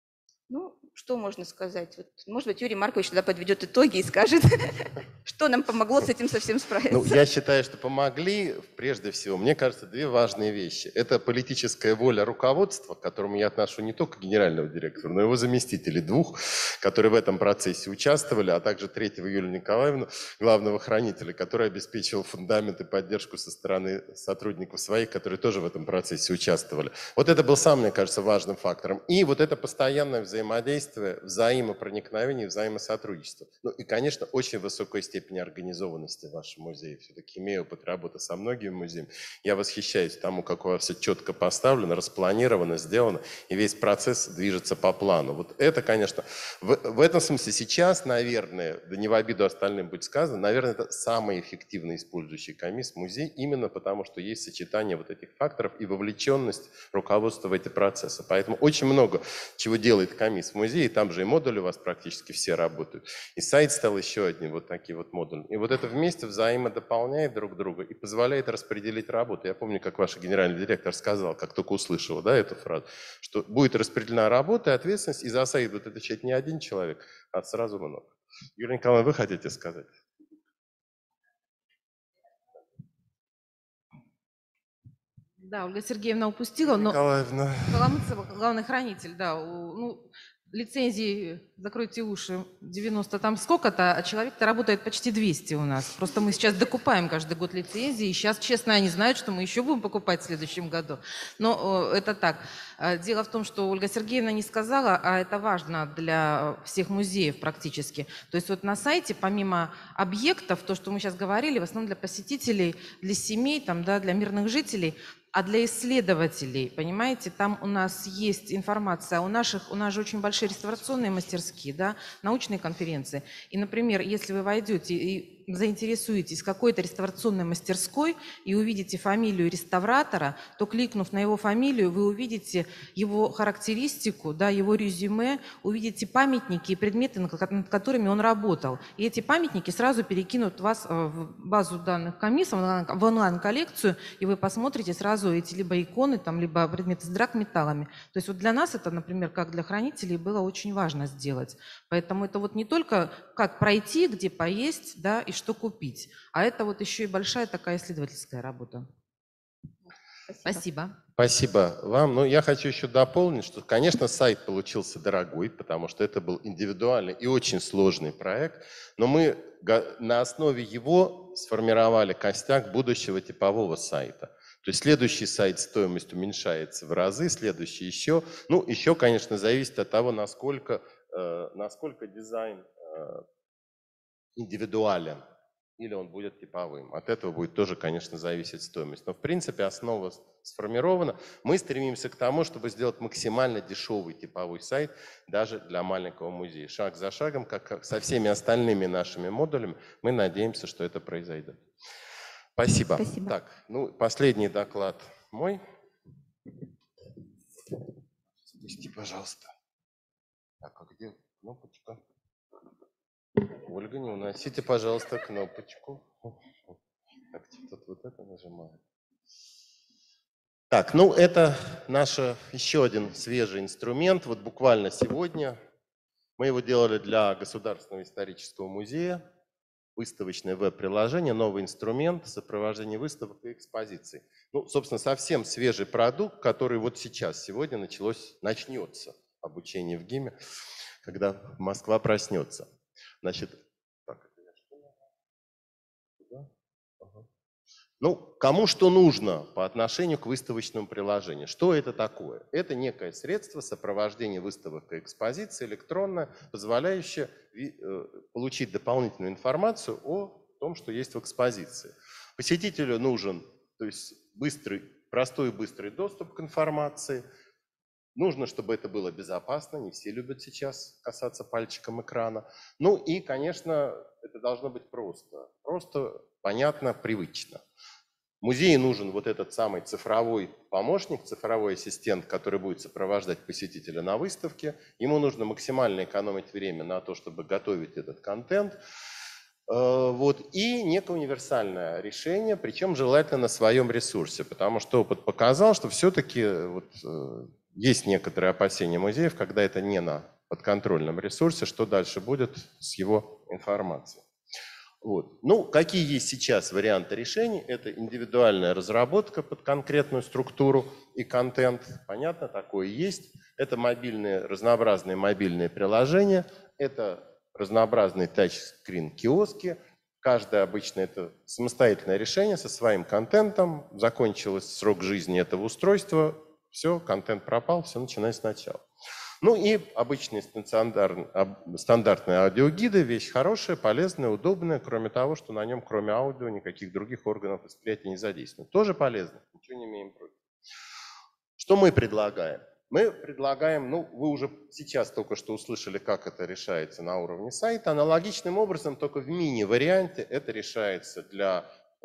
Ну, что можно сказать? Вот, может быть, Юрий Маркович тогда подведет итоги и скажет, что нам помогло с этим совсем справиться. Ну, я считаю, что помогли, прежде всего, мне кажется, две важные вещи. Это политическая воля руководства, к которому я отношу не только генерального директора, но и его заместителей двух, которые в этом процессе участвовали, а также третьего Юлию Николаевну, главного хранителя, который обеспечивал фундамент и поддержку со стороны сотрудников своих, которые тоже в этом процессе участвовали. Вот это был самым, мне кажется, важным фактором. И вот это постоянное взаимодействие взаимодействие, взаимопроникновение, взаимосотрудничество. Ну и, конечно, очень высокая степень организованности в вашем музее. Все-таки имею опыт работы со многими музеями. Я восхищаюсь тому, как у вас все четко поставлено, распланировано, сделано, и весь процесс движется по плану. Вот это, конечно, в, в этом смысле сейчас, наверное, да не в обиду остальным будет сказано, наверное, это самый эффективно использующий КАМИС музей, именно потому, что есть сочетание вот этих факторов и вовлеченность руководства в эти процессы. Поэтому очень много чего делает КАМИС в музее, там же и модули у вас практически все работают. И сайт стал еще одним вот таким вот модулем. И вот это вместе взаимодополняет друг друга и позволяет распределить работу. Я помню, как ваш генеральный директор сказал, как только услышал, да, эту фразу, что будет распределена работа и ответственность, и за сайт будет отвечать не один человек, а сразу много. Юлия Николаевна, вы хотите сказать? Да, Ольга Сергеевна упустила, но Николаевна. Коломыцева, главный хранитель, да, у, ну, лицензии, закройте уши, девяносто там сколько-то, а человек-то работает почти двести у нас. Просто мы сейчас докупаем каждый год лицензии, и сейчас, честно, они знают, что мы еще будем покупать в следующем году. Но э, это так. Дело в том, что Ольга Сергеевна не сказала, а это важно для всех музеев практически. То есть вот на сайте, помимо объектов, то, что мы сейчас говорили, в основном для посетителей, для семей, там, да, для мирных жителей, а для исследователей, понимаете, там у нас есть информация, у наших, у нас же очень большие реставрационные мастерские, да, научные конференции. И, например, если вы войдете и заинтересуетесь какой-то реставрационной мастерской и увидите фамилию реставратора, то, кликнув на его фамилию, вы увидите его характеристику, да, его резюме, увидите памятники и предметы, над которыми он работал. И эти памятники сразу перекинут вас в базу данных КАМИСа, в онлайн-коллекцию, и вы посмотрите сразу эти либо иконы, там, либо предметы с драгметаллами. То есть вот для нас это, например, как для хранителей, было очень важно сделать. Поэтому это вот не только как пройти, где поесть, да, и что купить, а это вот еще и большая такая исследовательская работа. Спасибо. Спасибо вам. Но я хочу еще дополнить, что, конечно, сайт получился дорогой, потому что это был индивидуальный и очень сложный проект, но мы на основе его сформировали костяк будущего типового сайта. То есть следующий сайт стоимость уменьшается в разы, следующий еще. Ну, еще, конечно, зависит от того, насколько, э, насколько дизайн э, индивидуален или он будет типовым. От этого будет тоже, конечно, зависеть стоимость. Но, в принципе, основа сформирована. Мы стремимся к тому, чтобы сделать максимально дешевый типовой сайт даже для маленького музея. Шаг за шагом, как со всеми остальными нашими модулями, мы надеемся, что это произойдет. Спасибо. Спасибо. Так, ну, последний доклад мой. Спусти, пожалуйста. Так, а где кнопочка? Ольга, не уносите, пожалуйста, кнопочку. Так, тут вот это нажимаю. Так, ну это наш еще один свежий инструмент. Вот буквально сегодня мы его делали для Государственного исторического музея. Выставочное веб-приложение, новый инструмент сопровождения выставок и экспозиций. Ну, собственно, совсем свежий продукт, который вот сейчас, сегодня началось, начнется обучение в ГИМе, когда Москва проснется. Значит, так, это я что? Туда? Ага. Ну, кому что нужно по отношению к выставочному приложению? Что это такое? Это некое средство сопровождения выставок и экспозиций электронное, позволяющее получить дополнительную информацию о том, что есть в экспозиции. Посетителю нужен, то есть быстрый, простой и быстрый доступ к информации. Нужно, чтобы это было безопасно, не все любят сейчас касаться пальчиком экрана. Ну и, конечно, это должно быть просто. Просто, понятно, привычно. Музею нужен вот этот самый цифровой помощник, цифровой ассистент, который будет сопровождать посетителя на выставке. Ему нужно максимально экономить время на то, чтобы готовить этот контент. Вот. И некое универсальное решение, причем желательно на своем ресурсе, потому что опыт показал, что все-таки вот, есть некоторые опасения музеев, когда это не на подконтрольном ресурсе, что дальше будет с его информацией. Вот. Ну, какие есть сейчас варианты решений? Это индивидуальная разработка под конкретную структуру и контент. Понятно, такое есть. Это мобильные, разнообразные мобильные приложения. Это разнообразные тачскрин-киоски. Каждое обычно это самостоятельное решение со своим контентом. Закончился срок жизни этого устройства. Все, контент пропал, все начинает сначала. Ну и обычные стандартные аудиогиды, вещь хорошая, полезная, удобная, кроме того, что на нем, кроме аудио, никаких других органов восприятия не задействовано. Тоже полезно, ничего не имеем против. Что мы предлагаем? Мы предлагаем, ну вы уже сейчас только что услышали, как это решается на уровне сайта. Аналогичным образом, только в мини-варианте это решается для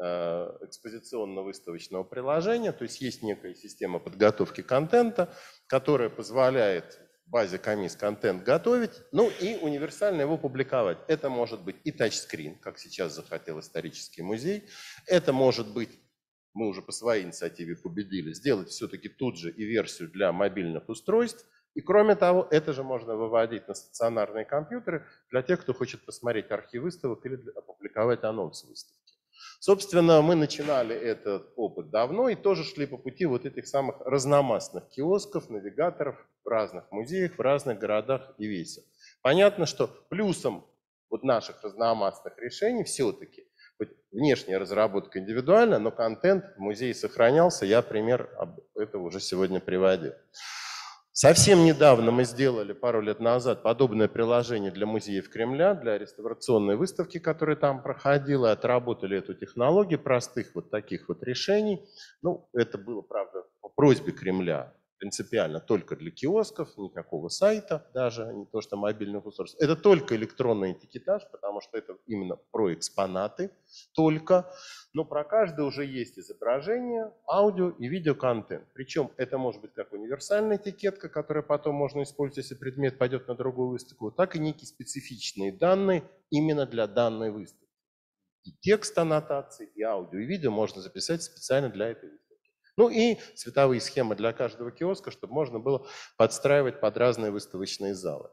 экспозиционно-выставочного приложения. То есть есть некая система подготовки контента, которая позволяет в базе комисс контент готовить, ну и универсально его публиковать. Это может быть и тачскрин, как сейчас захотел исторический музей. Это может быть, мы уже по своей инициативе победили, сделать все-таки тут же и версию для мобильных устройств. И кроме того, это же можно выводить на стационарные компьютеры для тех, кто хочет посмотреть архив выставок или опубликовать анонсы выставки. Собственно, мы начинали этот опыт давно и тоже шли по пути вот этих самых разномастных киосков, навигаторов в разных музеях, в разных городах и весях. Понятно, что плюсом вот наших разномастных решений все-таки внешняя разработка индивидуальна, но контент в музее сохранялся. Я пример об этом уже сегодня приводил. Совсем недавно мы сделали, пару лет назад, подобное приложение для музеев Кремля, для реставрационной выставки, которая там проходила, отработали эту технологию простых вот таких вот решений. Ну, это было, правда, по просьбе Кремля, принципиально только для киосков, никакого сайта даже, не то что мобильных устройств. Это только электронный этикетаж, потому что это именно про экспонаты только. Но про каждый уже есть изображение, аудио и видеоконтент. Причем это может быть как универсальная этикетка, которую потом можно использовать, если предмет пойдет на другую выставку, так и некие специфичные данные именно для данной выставки. И текст аннотации, и аудио, и видео можно записать специально для этой выставки. Ну и цветовые схемы для каждого киоска, чтобы можно было подстраивать под разные выставочные залы.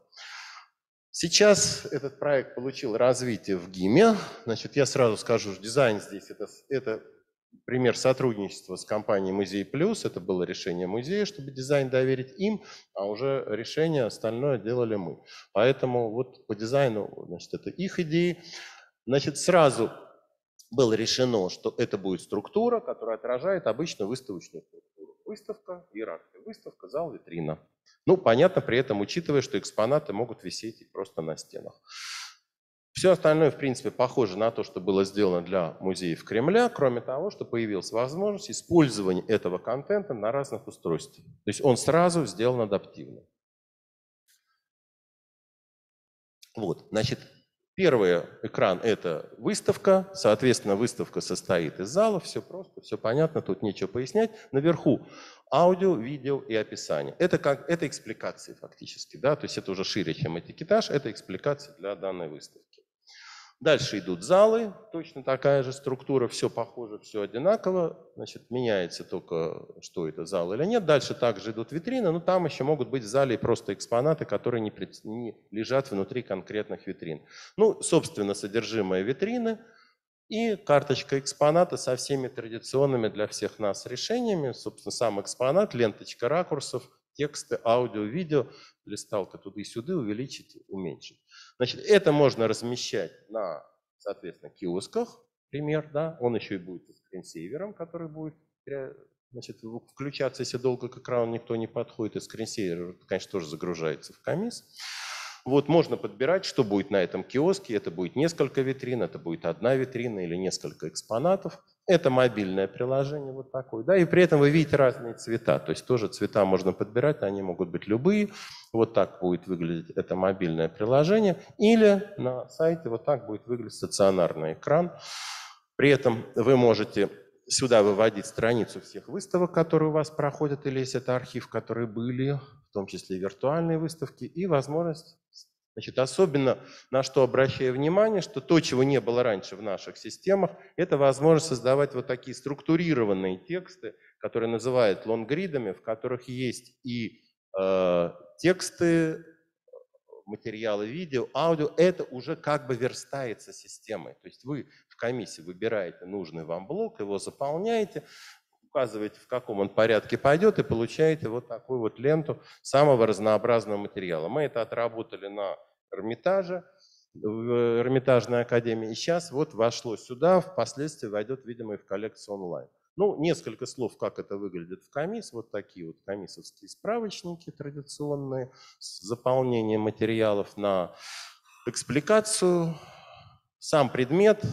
Сейчас этот проект получил развитие в ГИМе. Значит, я сразу скажу, что дизайн здесь это, это пример сотрудничества с компанией Музей Плюс. Это было решение музея, чтобы дизайн доверить им, а уже решение остальное делали мы. Поэтому вот по дизайну, значит, это их идеи. Значит, сразу было решено, что это будет структура, которая отражает обычно выставочную структуру. Выставка, иерархия, выставка, зал, витрина. Ну, понятно, при этом учитывая, что экспонаты могут висеть просто на стенах. Все остальное, в принципе, похоже на то, что было сделано для музеев Кремля, кроме того, что появилась возможность использования этого контента на разных устройствах. То есть он сразу сделан адаптивно. Вот, значит, первый экран – это выставка. Соответственно, выставка состоит из зала. Все просто, все понятно, тут нечего пояснять. Наверху аудио, видео и описание. Это, как, это экспликации фактически. Да? То есть это уже шире, чем этикетаж. Это экспликации для данной выставки. Дальше идут залы, точно такая же структура, все похоже, все одинаково. Значит, меняется только, что это зал или нет. Дальше также идут витрины, но там еще могут быть в зале просто экспонаты, которые не, пред... не лежат внутри конкретных витрин. Ну, собственно, содержимое витрины и карточка экспоната со всеми традиционными для всех нас решениями. Собственно, сам экспонат, ленточка ракурсов, тексты, аудио, видео, листалка туда-сюда, увеличить, уменьшить. Значит, это можно размещать на, соответственно, киосках, пример, да, он еще и будет с скринсейвером, который будет, значит, включаться, если долго к экрану никто не подходит, и скринсейвер, конечно, тоже загружается в комисс. Вот можно подбирать, что будет на этом киоске, это будет несколько витрин, это будет одна витрина или несколько экспонатов. Это мобильное приложение вот такое, да, и при этом вы видите разные цвета, то есть тоже цвета можно подбирать, они могут быть любые. Вот так будет выглядеть это мобильное приложение, или на сайте вот так будет выглядеть стационарный экран. При этом вы можете сюда выводить страницу всех выставок, которые у вас проходят, или если это архив, которые были, в том числе виртуальные выставки, и возможность. Значит, особенно на что обращаю внимание, что то, чего не было раньше в наших системах, это возможность создавать вот такие структурированные тексты, которые называют лонгридами, в которых есть и э, тексты, материалы, видео, аудио. Это уже как бы верстается системой. То есть вы в комиссии выбираете нужный вам блок, его заполняете, указываете, в каком он порядке пойдет, и получаете вот такую вот ленту самого разнообразного материала. Мы это отработали на Эрмитаже, в Эрмитажной академии, и сейчас вот вошло сюда, впоследствии войдет, видимо, и в коллекцию онлайн. Ну, несколько слов, как это выглядит в комисс. Вот такие вот комиссовские справочники традиционные с заполнением материалов на экспликацию. Сам предмет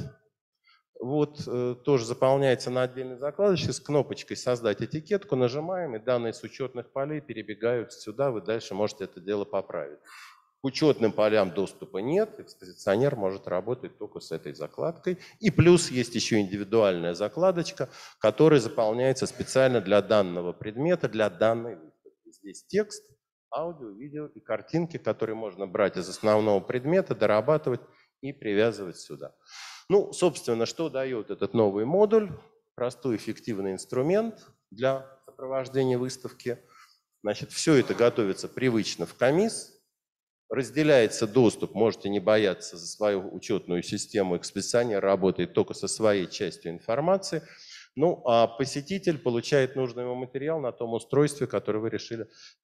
вот, э, тоже заполняется на отдельной закладочке с кнопочкой «Создать этикетку», нажимаем, и данные с учетных полей перебегают сюда, вы дальше можете это дело поправить. К учетным полям доступа нет, экспозиционер может работать только с этой закладкой. И плюс есть еще индивидуальная закладочка, которая заполняется специально для данного предмета, для данной выставки. Здесь текст, аудио, видео и картинки, которые можно брать из основного предмета, дорабатывать и привязывать сюда. Ну, собственно, что дает этот новый модуль? Простой эффективный инструмент для сопровождения выставки. Значит, все это готовится привычно в комисс. Разделяется доступ, можете не бояться за свою учетную систему. Экспозиционер работает только со своей частью информации. Ну, а посетитель получает нужный ему материал на том устройстве, которое вы решили,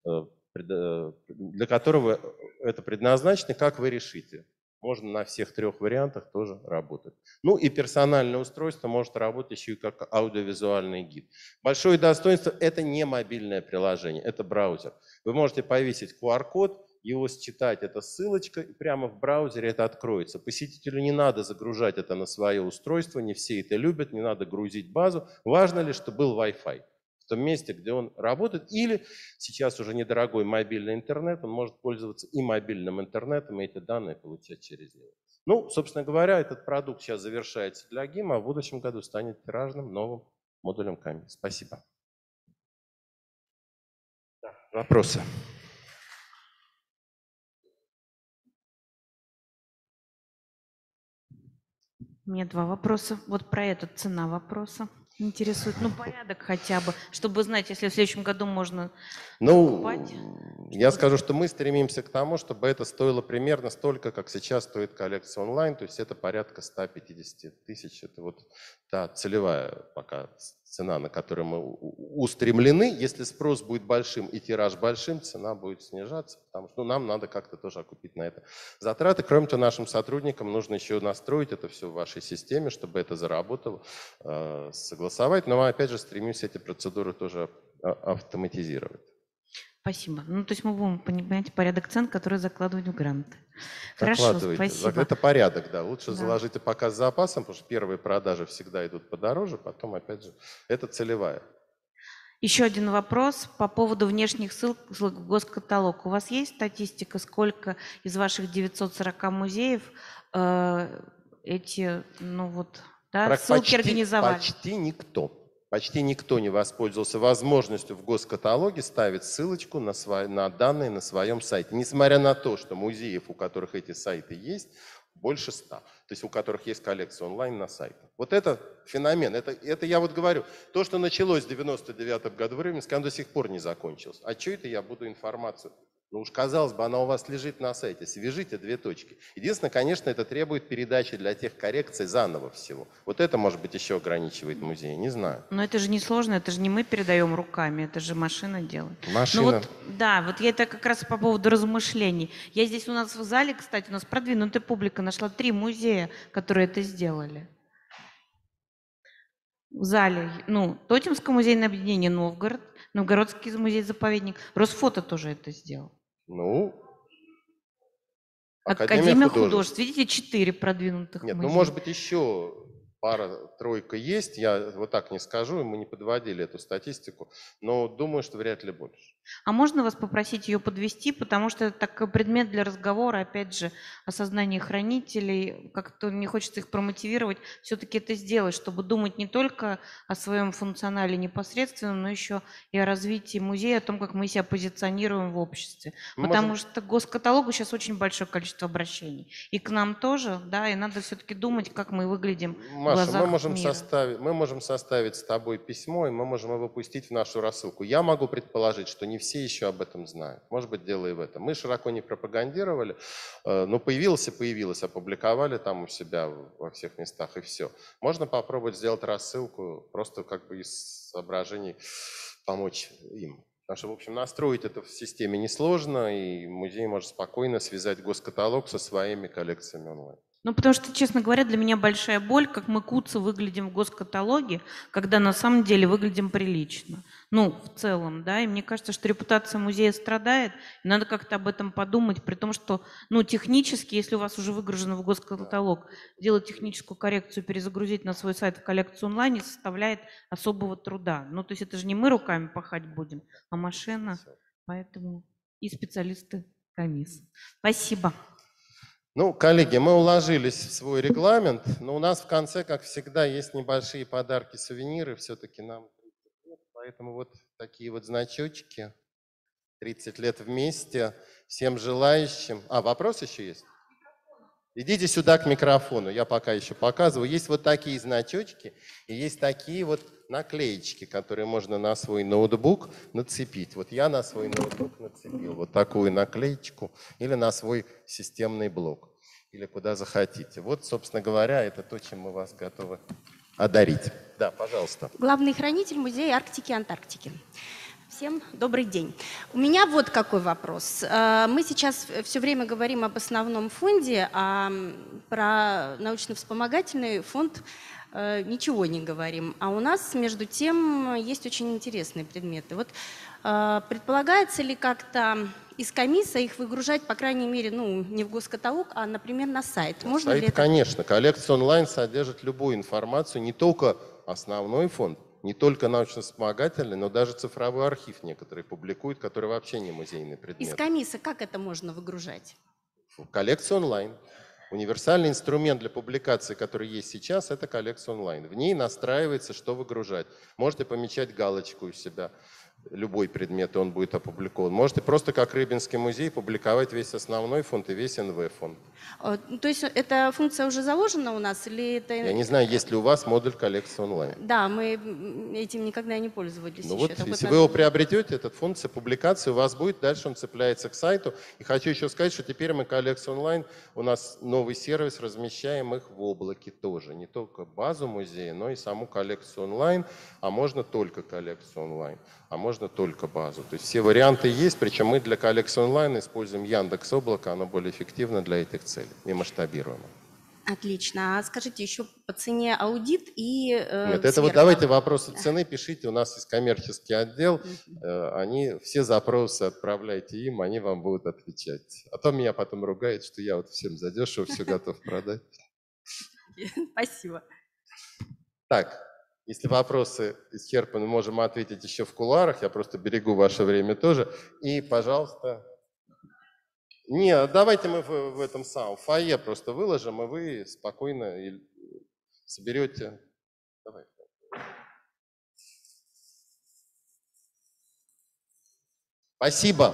для которого это предназначено, как вы решите. Можно на всех трех вариантах тоже работать. Ну и персональное устройство может работать еще и как аудиовизуальный гид. Большое достоинство – это не мобильное приложение, это браузер. Вы можете повесить ку ар код, его считать, это ссылочка, и прямо в браузере это откроется. Посетителю не надо загружать это на свое устройство, не все это любят, не надо грузить базу. Важно лишь, чтобы был Wi-Fi в том месте, где он работает. Или сейчас уже недорогой мобильный интернет, он может пользоваться и мобильным интернетом, и эти данные получать через него. Ну, собственно говоря, этот продукт сейчас завершается для ГИМа, а в будущем году станет тиражным новым модулем комисс. Спасибо. Вопросы? У меня два вопроса. Вот про это цена вопроса интересует. Ну, порядок хотя бы, чтобы знать, если в следующем году можно ну, покупать. Я скажу, что мы стремимся к тому, чтобы это стоило примерно столько, как сейчас стоит коллекция онлайн. То есть это порядка ста пятидесяти тысяч. Это вот та целевая пока цена, на которую мы устремлены. Если спрос будет большим и тираж большим, цена будет снижаться, потому что ну, нам надо как-то тоже окупить на это затраты. Кроме того, нашим сотрудникам нужно еще настроить это все в вашей системе, чтобы это заработало, согласовать. Но мы, опять же, стремимся эти процедуры тоже автоматизировать. Спасибо. Ну, то есть мы будем понимать порядок цен, которые закладывать в гранты. Хорошо, спасибо. Это порядок, да. Лучше Да. заложите пока с запасом, потому что первые продажи всегда идут подороже, потом, опять же, это целевая. Еще один вопрос по поводу внешних ссылок в госкаталог. У вас есть статистика, сколько из ваших девятисот сорока музеев э, эти, ну вот, да, Про- ссылки почти, организовали? Почти никто. Почти никто не воспользовался возможностью в госкаталоге ставить ссылочку на, свои, на данные на своем сайте. Несмотря на то, что музеев, у которых эти сайты есть, больше ста. То есть у которых есть коллекция онлайн на сайтах. Вот это феномен. Это, это я вот говорю. То, что началось в девяносто девятом году времени, оно до сих пор не закончилось. А что это я буду информацию? Ну уж казалось бы, она у вас лежит на сайте. Свяжите две точки. Единственное, конечно, это требует передачи для тех коррекций заново всего. Вот это, может быть, еще ограничивает музей. Не знаю. Но это же не сложно, это же не мы передаем руками, это же машина делает. Машина. Ну вот, да, вот я это как раз по поводу размышлений. Я здесь у нас в зале, кстати, у нас продвинутая публика, нашла три музея, которые это сделали. В зале, ну, Тотемское музейное объединение Новгород, Новгородский музей-заповедник, Росфото тоже это сделал. Ну, Академия художеств. Видите, четыре продвинутых Нет, музея. ну может быть еще пара-тройка есть, я вот так не скажу, мы не подводили эту статистику, но думаю, что вряд ли больше. А можно вас попросить ее подвести, потому что это такой предмет для разговора, опять же, о сознании хранителей, как-то не хочется их промотивировать, все-таки это сделать, чтобы думать не только о своем функционале непосредственно, но еще и о развитии музея, о том, как мы себя позиционируем в обществе. Мы Потому можем- что к госкаталогу сейчас очень большое количество обращений. И к нам тоже, да, и надо все-таки думать, как мы выглядим в Маша, мы глазах можем, мира. составить, мы можем составить с тобой письмо, и мы можем его пустить в нашу рассылку. Я могу предположить, что не все еще об этом знают. Может быть, дело и в этом. Мы широко не пропагандировали, э, но появилось и появилось, опубликовали там у себя во всех местах, и все. Можно попробовать сделать рассылку, просто как бы из соображений помочь им. Потому что, в общем, настроить это в системе несложно, и музей может спокойно связать госкаталог со своими коллекциями онлайн. Ну, потому что, честно говоря, для меня большая боль, как мы куцы выглядим в госкаталоге, когда на самом деле выглядим прилично. Ну, в целом, да, и мне кажется, что репутация музея страдает, и надо как-то об этом подумать, при том, что, ну, технически, если у вас уже выгружено в госкаталог, делать техническую коррекцию, перезагрузить на свой сайт в коллекцию онлайн не составляет особого труда. Ну, то есть это же не мы руками пахать будем, а машина, поэтому и специалисты комисс. Спасибо. Ну, коллеги, мы уложились в свой регламент, но у нас в конце, как всегда, есть небольшие подарки, сувениры. Все-таки нам тридцать лет, поэтому вот такие вот значочки. тридцать лет вместе. Всем желающим. А, вопрос еще есть? Идите сюда к микрофону, я пока еще показываю. Есть вот такие значочки и есть такие вот наклеечки, которые можно на свой ноутбук нацепить. Вот я на свой ноутбук нацепил вот такую наклеечку или на свой системный блок, или куда захотите. Вот, собственно говоря, это то, чем мы вас готовы одарить. Да, пожалуйста. Главный хранитель музея Арктики и Антарктики. Всем добрый день. У меня вот какой вопрос. Э, Мы сейчас все время говорим об основном фонде, а про научно-вспомогательный фонд э, ничего не говорим. А у нас, между тем, есть очень интересные предметы. Вот э, предполагается ли как-то из комисса их выгружать, по крайней мере, ну, не в госкаталог, а, например, на сайт? Можно Сайт, ли это? конечно. Коллекция онлайн содержит любую информацию, не только основной фонд, не только научно-вспомогательный, но даже цифровой архив некоторые публикуют, который вообще не музейный предмет. Из комисса как это можно выгружать? Коллекция онлайн. Универсальный инструмент для публикации, который есть сейчас, это коллекция онлайн. В ней настраивается, что выгружать. Можете помечать галочку у себя любой предмет, и он будет опубликован. Можете просто как Рыбинский музей публиковать весь основной фонд и весь эн вэ фонд. Э, То есть эта функция уже заложена у нас или это... Я не знаю, есть ли у вас модуль коллекции онлайн. Да, мы этим никогда не пользовались Ну еще. вот, Это если вот вы его надо- приобретете, эта функция публикации у вас будет, дальше он цепляется к сайту. И хочу еще сказать, что теперь мы коллекцию онлайн, у нас новый сервис, размещаем их в облаке тоже. Не только базу музея, но и саму коллекцию онлайн, а можно только коллекцию онлайн, а можно только базу. То есть все варианты есть, причем мы для коллекции онлайн используем Яндекс.Облако, оно более эффективно для этих целей и масштабируемо. Отлично. А скажите еще по цене аудит и э, Нет, это вот сверка. давайте вопросы цены пишите, у нас есть коммерческий отдел, э, они все запросы отправляйте им, они вам будут отвечать. А то меня потом ругают, что я вот всем задешево все готов продать. Спасибо. Так, если вопросы исчерпаны, можем ответить еще в кулуарах, я просто берегу ваше время тоже. И, пожалуйста... Не, давайте мы в, в этом самом фойе просто выложим, и вы спокойно и соберете. Давай. Спасибо.